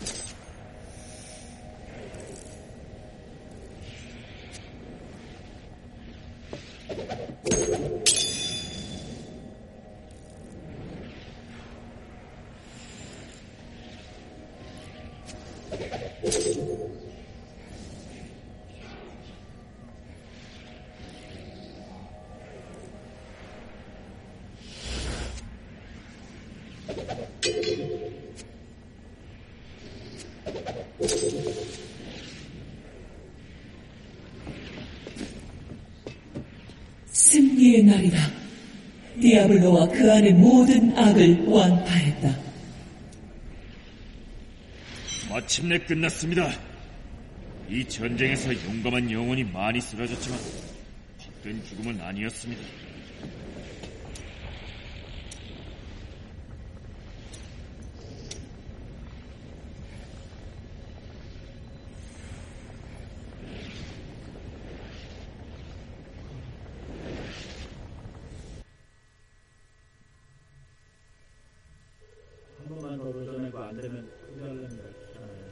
Speaker 4: 승리의 날이다. 디아블로와 그 안의 모든 악을 완파했다.
Speaker 3: 마침내 끝났습니다. 이 전쟁에서 용감한 영혼이 많이 쓰러졌지만 헛된 죽음은 아니었습니다.
Speaker 1: 한 번만 더 도전해고 안 되면 포기하려는 거 있잖아요.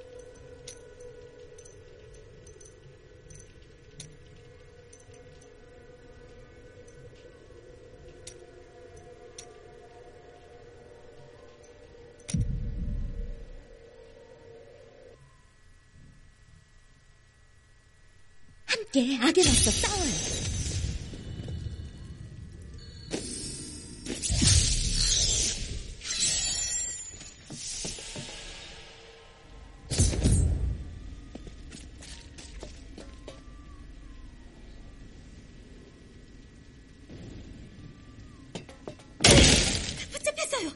Speaker 7: 함께 악에 맞서 싸워요. 붙잡혔어요.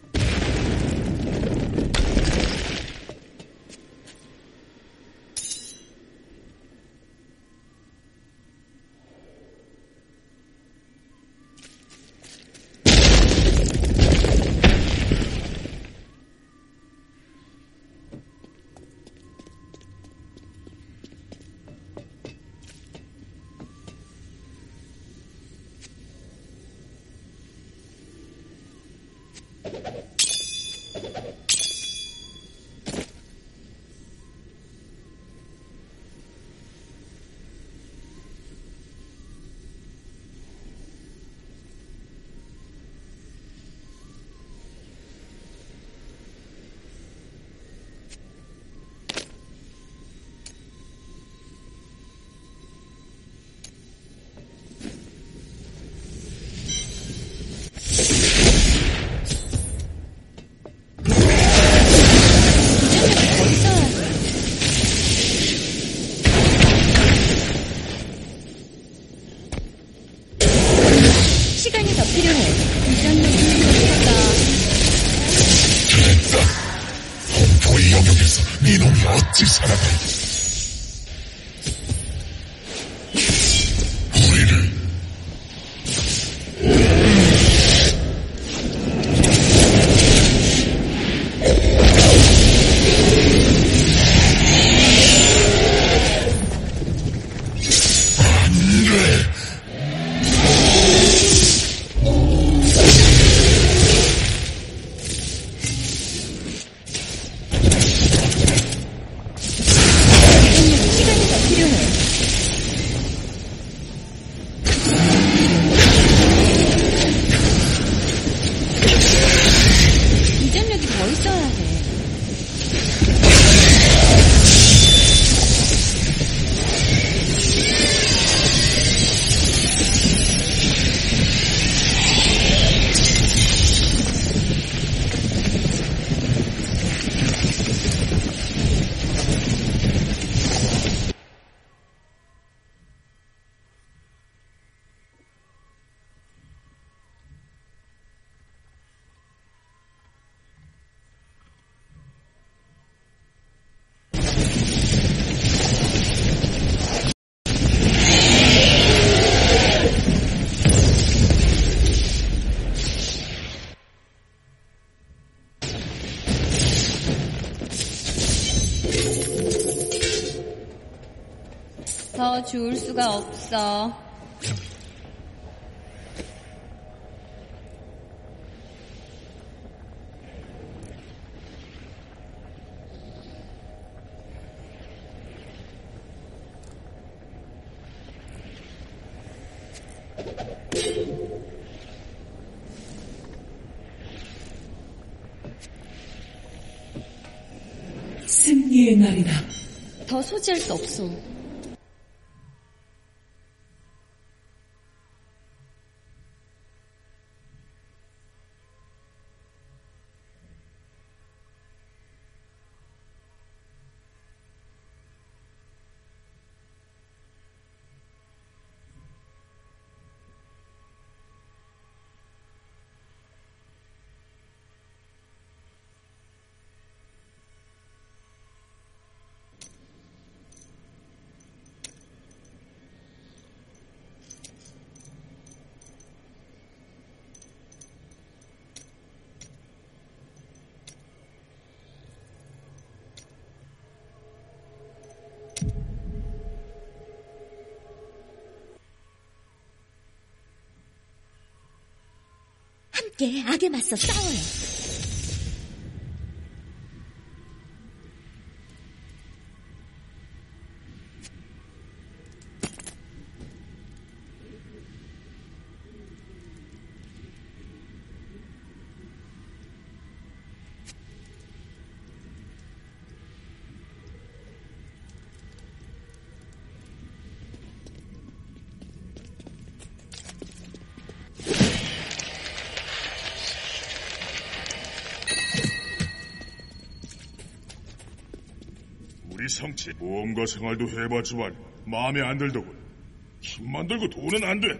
Speaker 7: 시간이 더 필요해.
Speaker 10: 됐다. 공포의 영역에서 네 놈이 어찌 살아가. 우리를 안 돼.
Speaker 2: 이전력이 더 있어야 돼. 더 주울 수가 없어.
Speaker 4: 승리의 날이다.
Speaker 2: 더 소지할 수 없어.
Speaker 7: 함께 악에 맞서 싸워요.
Speaker 10: 우리 성체 모험가 생활도 해봤지만 마음에 안 들더군. 힘만 들고 돈은 안 돼.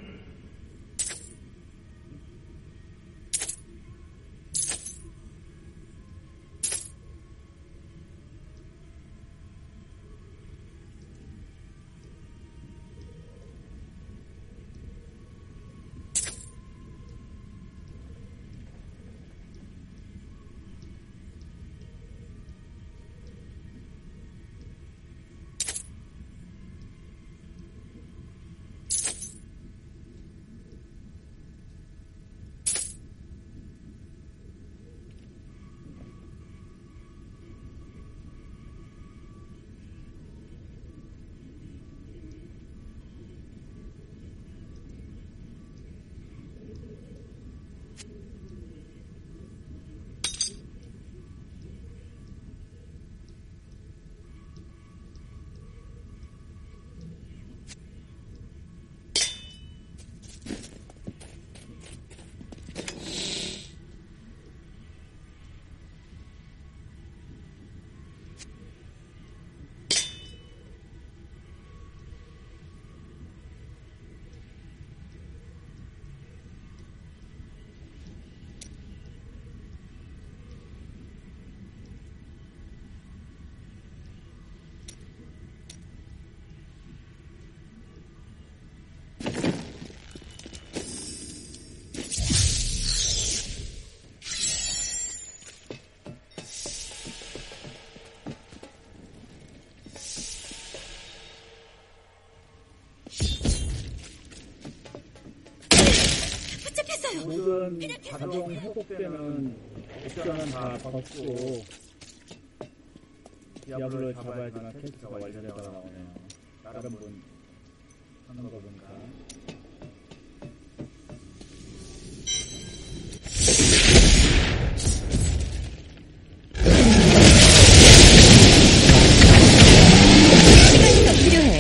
Speaker 1: 모든 자동 회복되는 옵션은 다 받았고 디아블로를 잡아야지만 캐릭터가 완료되다가 나오네요. 다른 분 하는 거 보니까.
Speaker 7: 시간이 더 필요해.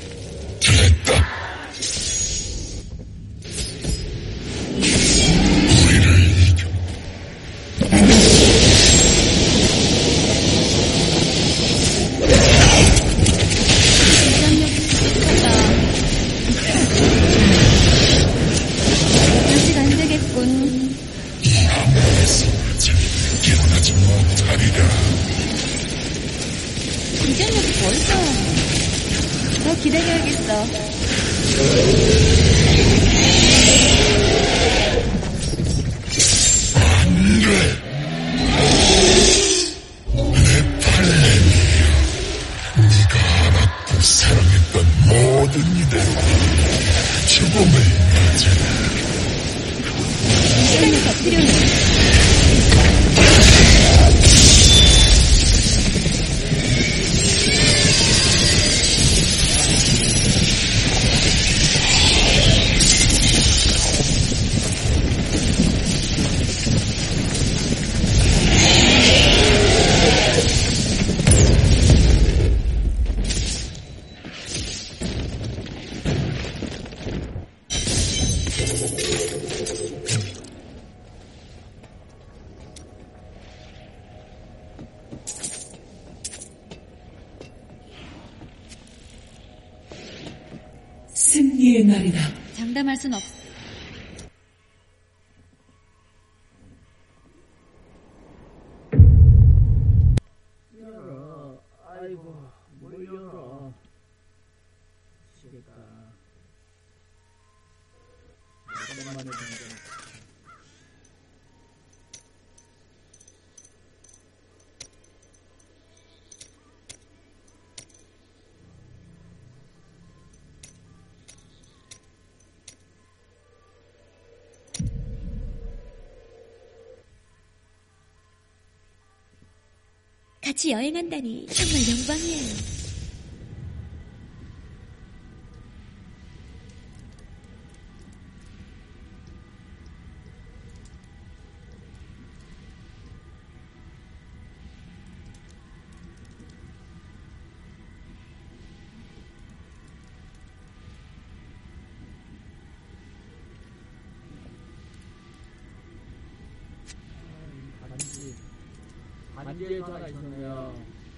Speaker 4: 승리의 날이다.
Speaker 2: 장담할 순 없어.
Speaker 1: 열어. 아이고, 뭘 열어. 미치겠다. 오랜만에 보니까.
Speaker 7: 같이 여행한다니 정말 영광이에요.
Speaker 1: 반지의 전화 있었네요.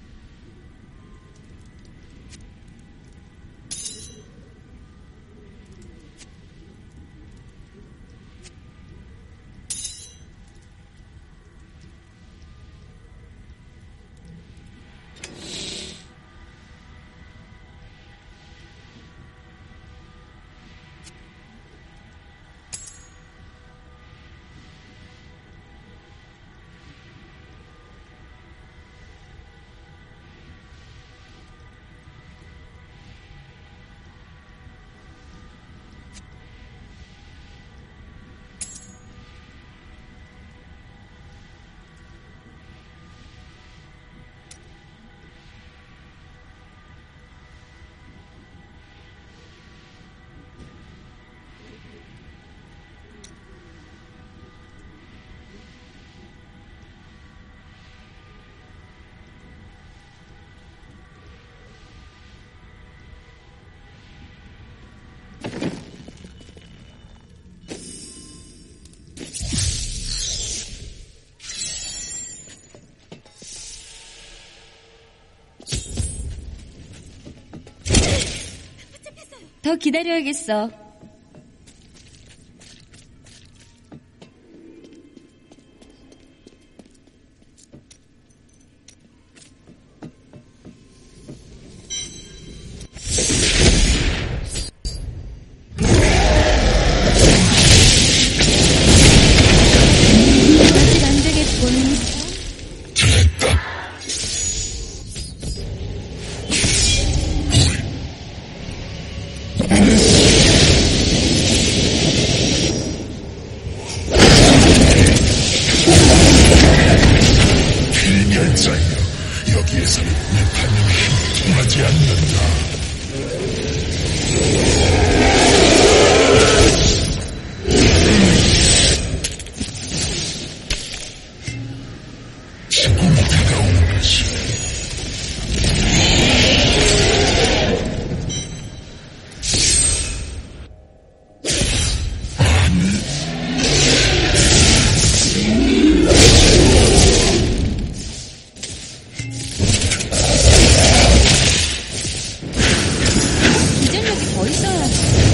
Speaker 2: 더 기다려야겠어. 아직 안 되겠군.
Speaker 10: 여기에서는 내 판명이 통하지 않는다. 죽음이 다가오는 것이
Speaker 2: 기전력이 더 있어야.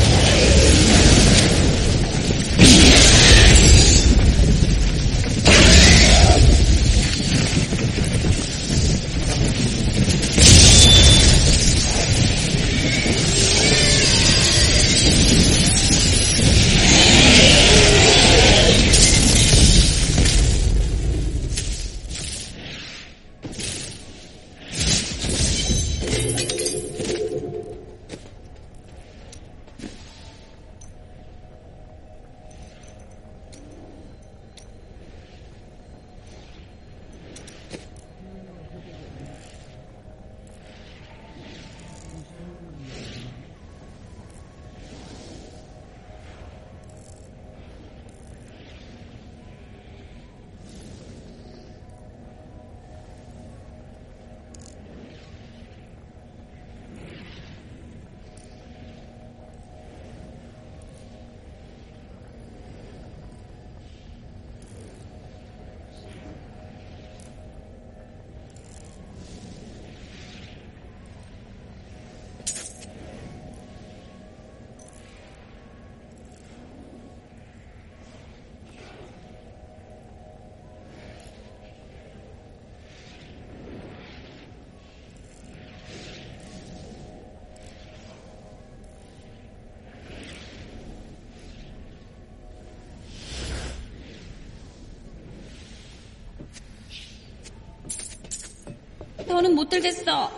Speaker 2: 더는 못 들겠어.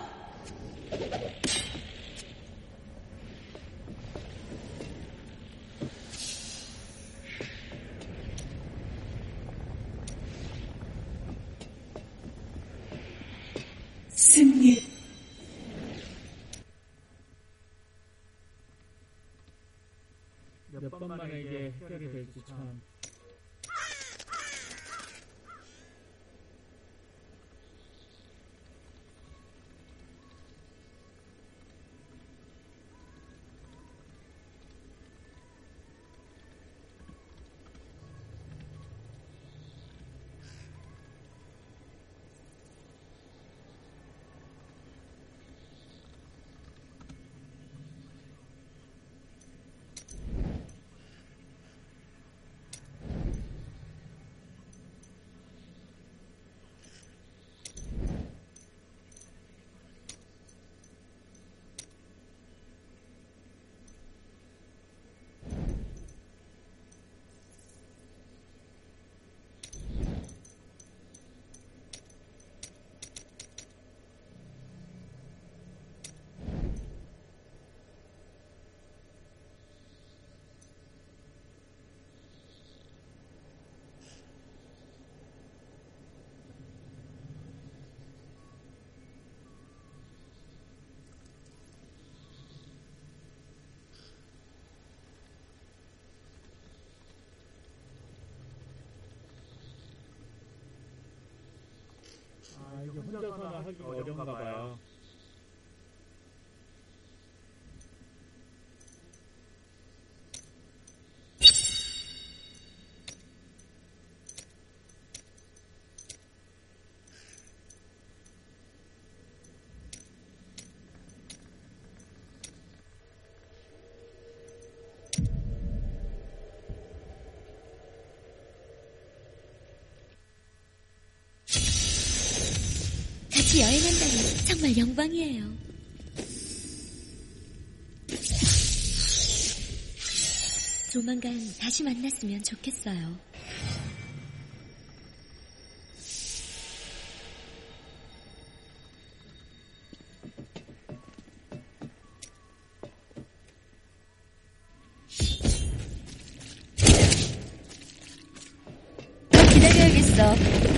Speaker 4: 승리.
Speaker 1: 몇 번 만에 이게 해결이 될지 참. 이게 혼자서는 하기가 어려운가 봐요.
Speaker 7: 같이 여행한다니 정말 영광이에요. 조만간 다시 만났으면 좋겠어요.
Speaker 2: 기다려야겠어.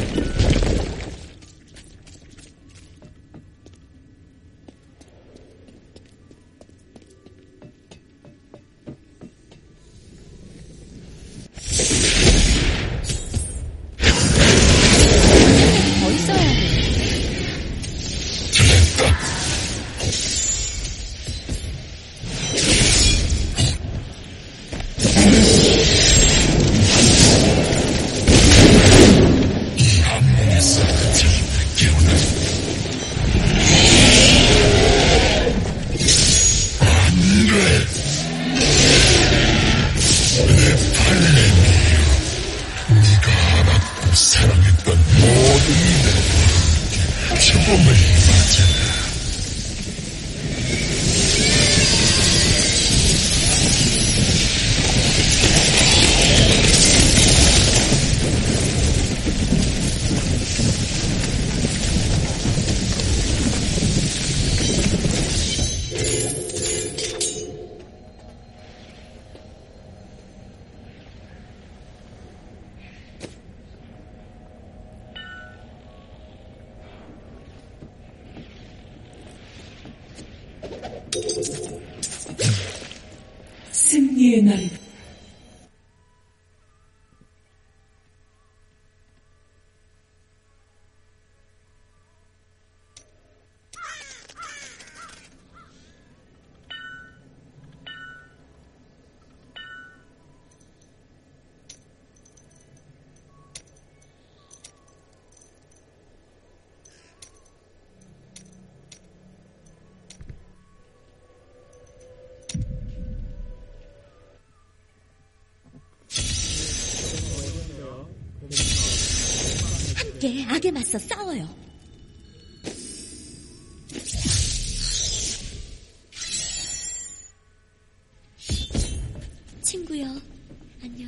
Speaker 4: 승리의 날.
Speaker 7: 함께 악에 맞서 싸워요. 친구여, 안녕.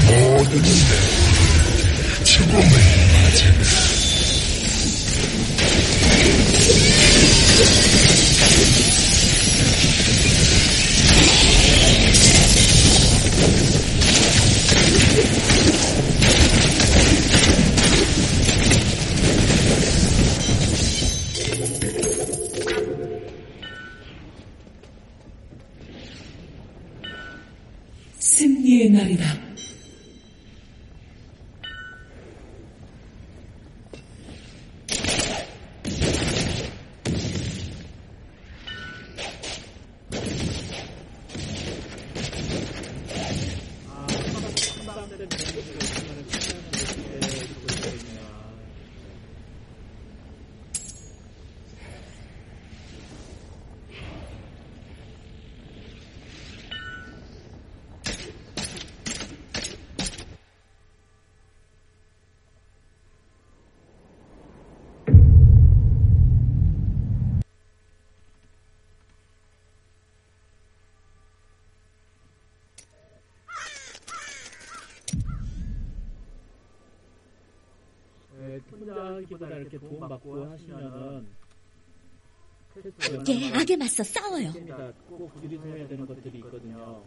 Speaker 10: 모든 죽음을 맞으라.
Speaker 4: 승리의 날이다.
Speaker 1: 혼자기보다 이렇게 도움받고 하시면은
Speaker 7: 함께 악에 맞서 싸워요.
Speaker 1: 꼭 둘이서 해야 되는 것들이 있거든요.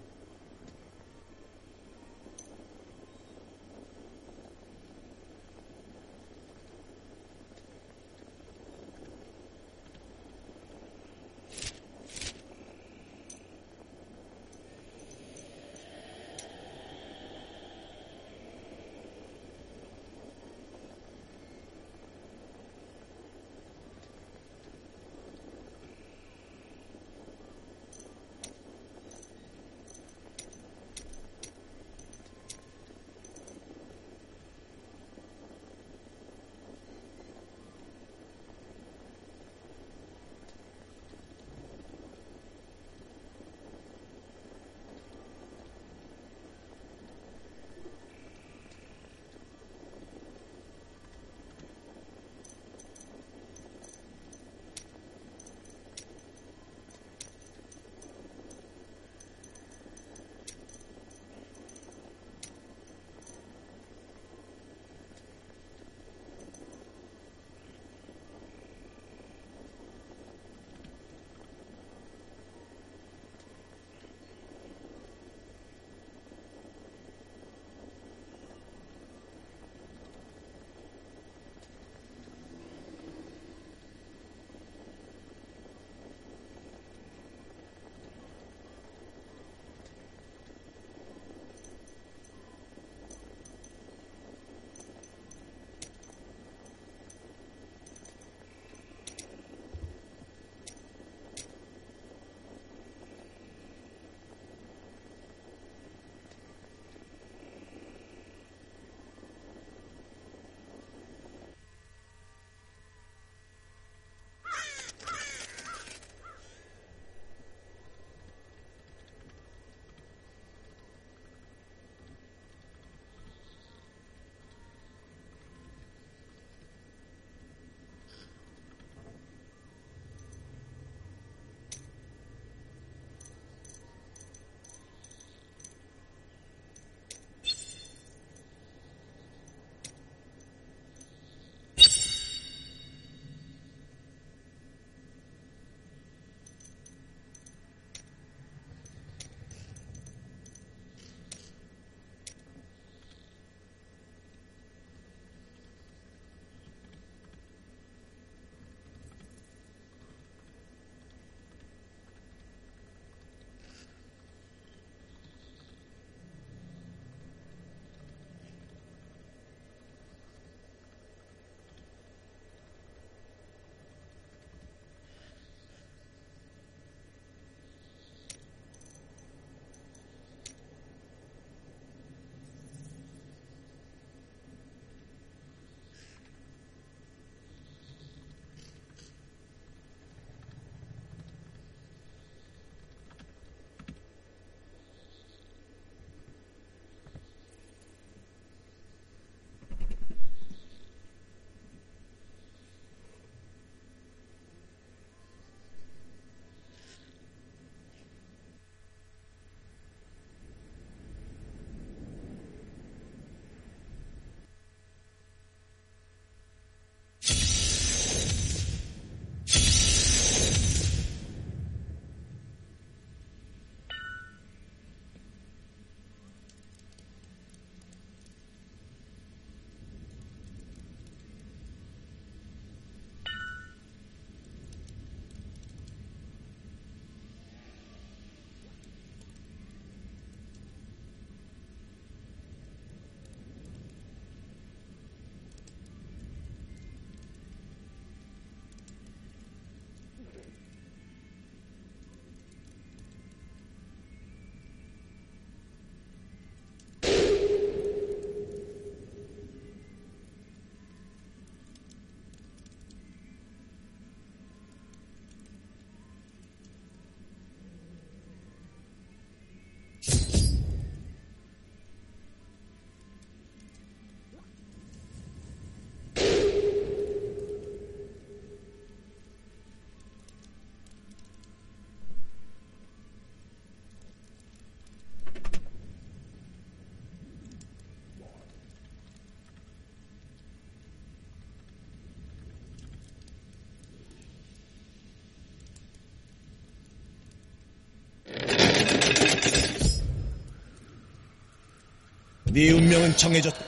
Speaker 11: 네 운명은 정해졌다.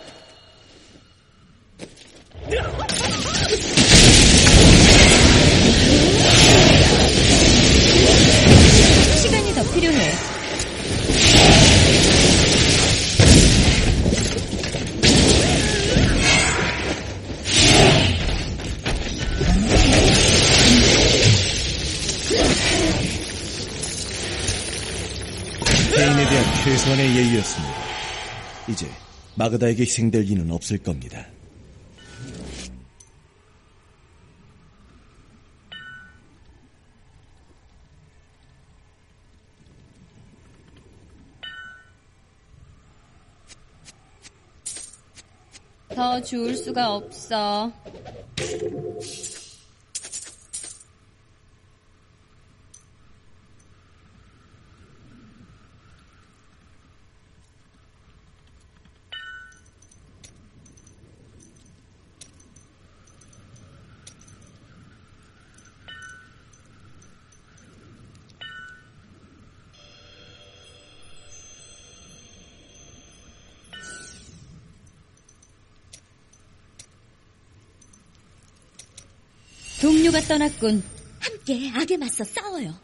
Speaker 2: 시간이 더 필요해.
Speaker 11: 페인에 대한 최소한의 예의였습니다. 이제 마그다에게 희생될 이는 없을 겁니다.
Speaker 2: 더 주울 수가 없어. 동료가 떠났군.
Speaker 7: 함께 악에 맞서 싸워요.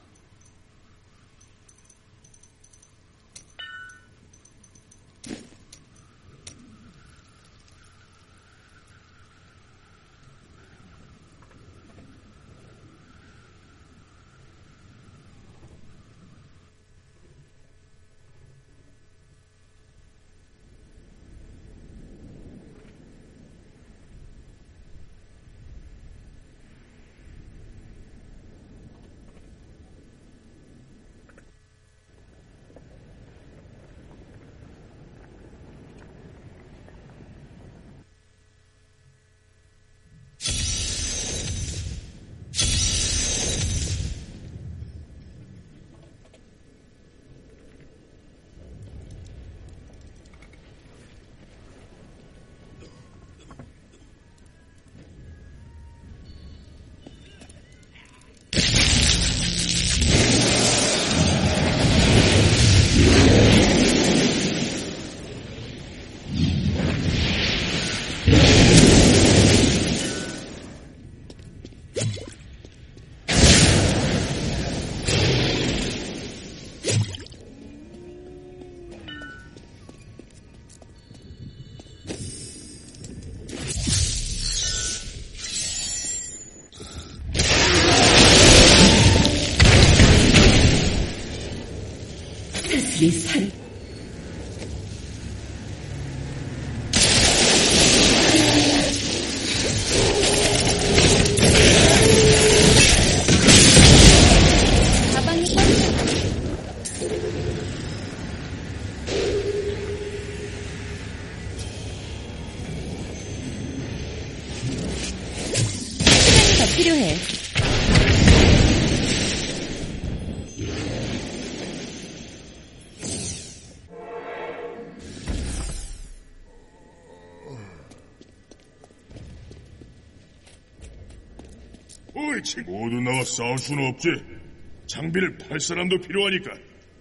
Speaker 4: 이 살
Speaker 2: 가방이 꽉 시간이 더 필요해.
Speaker 10: 옳지. 모두 나와 싸울 수는 없지. 장비를 팔 사람도 필요하니까.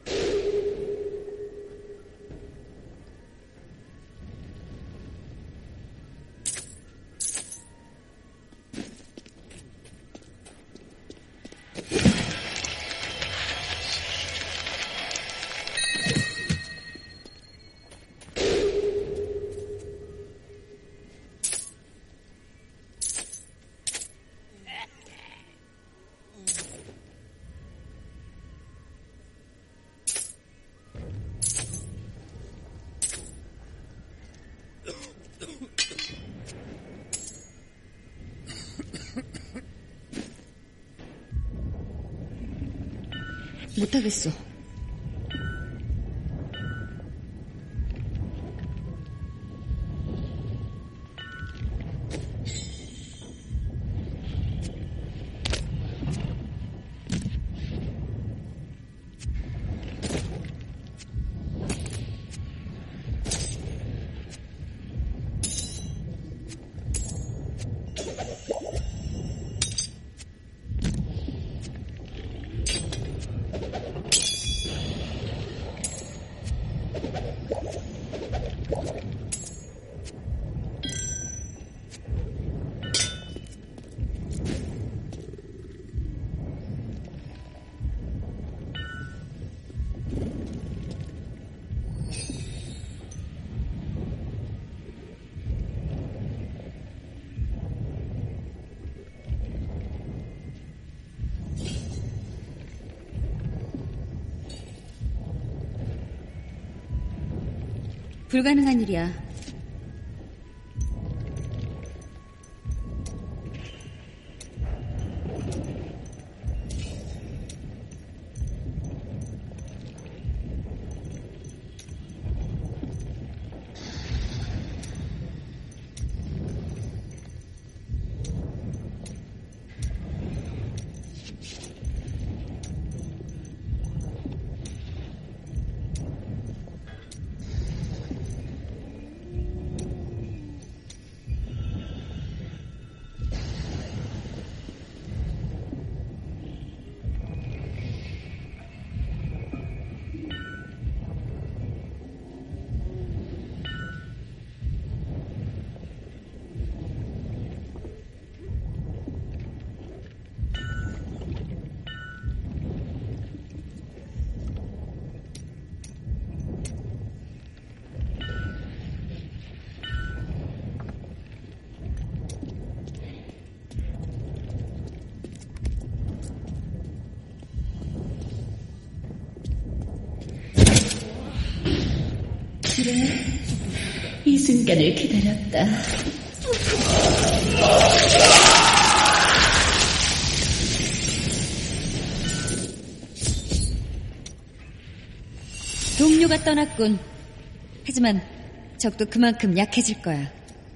Speaker 2: 못하겠어. 불가능한 일이야.
Speaker 4: 그래, 이 순간을 기다렸다.
Speaker 2: 동료가 떠났군. 하지만 적도 그만큼 약해질 거야.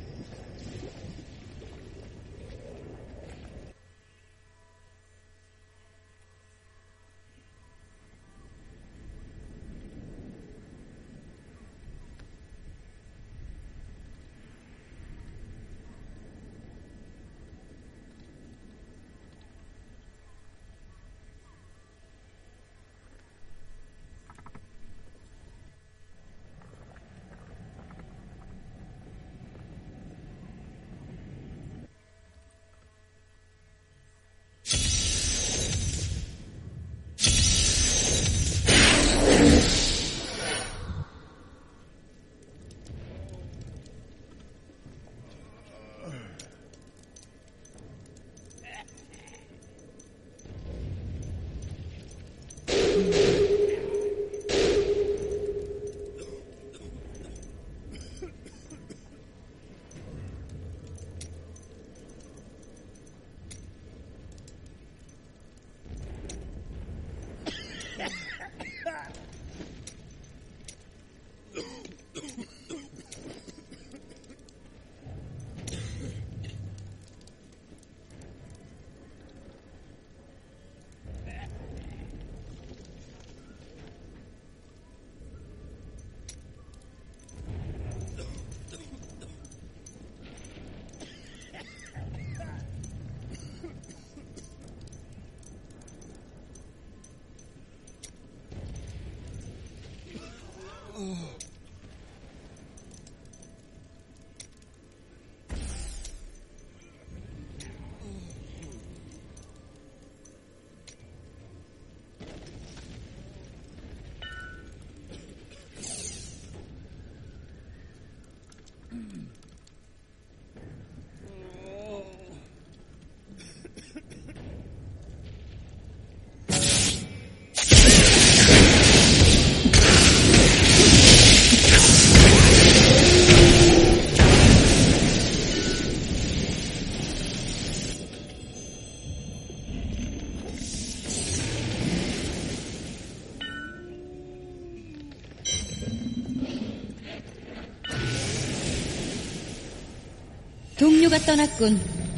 Speaker 2: 동료가 떠났군.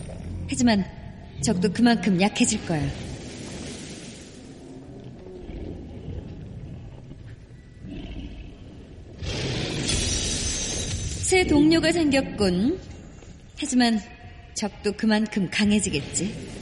Speaker 2: 하지만 적도 그만큼 약해질 거야. 새 동료가 생겼군. 하지만 적도 그만큼 강해지겠지.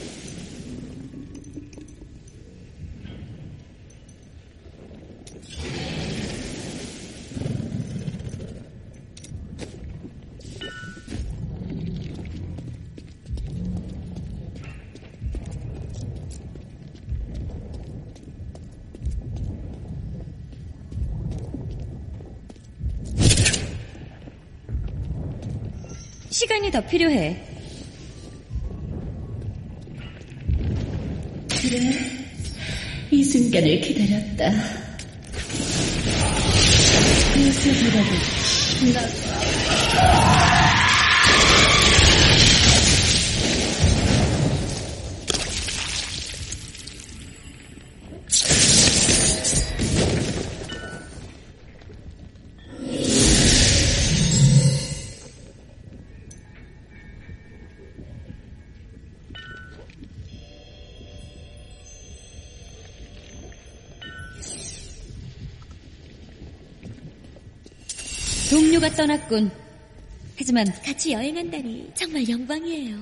Speaker 2: 시간이 더 필요해.
Speaker 4: 그래, 이 순간을 기다렸다.
Speaker 2: 예수 대답을 동료가 떠났군. 하지만
Speaker 7: 같이 여행한다니 정말 영광이에요.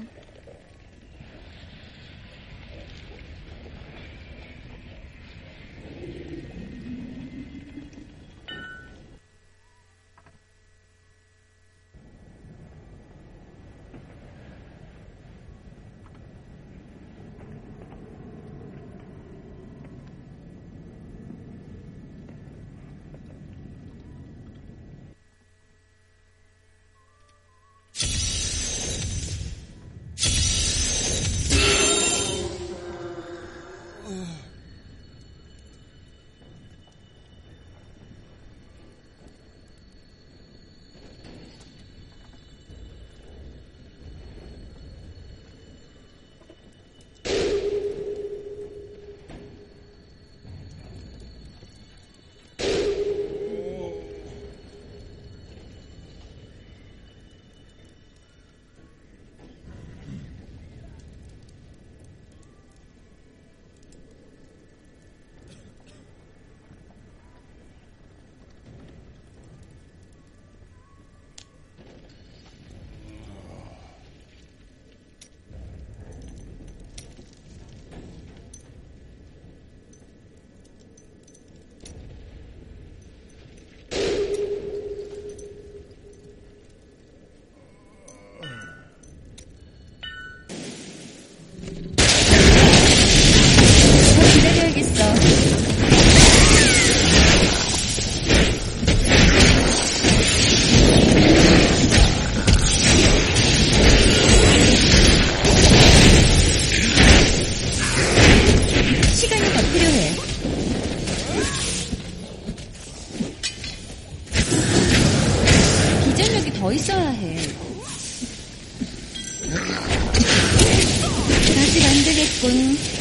Speaker 7: 더 있어야 해. 아직 안 되겠군.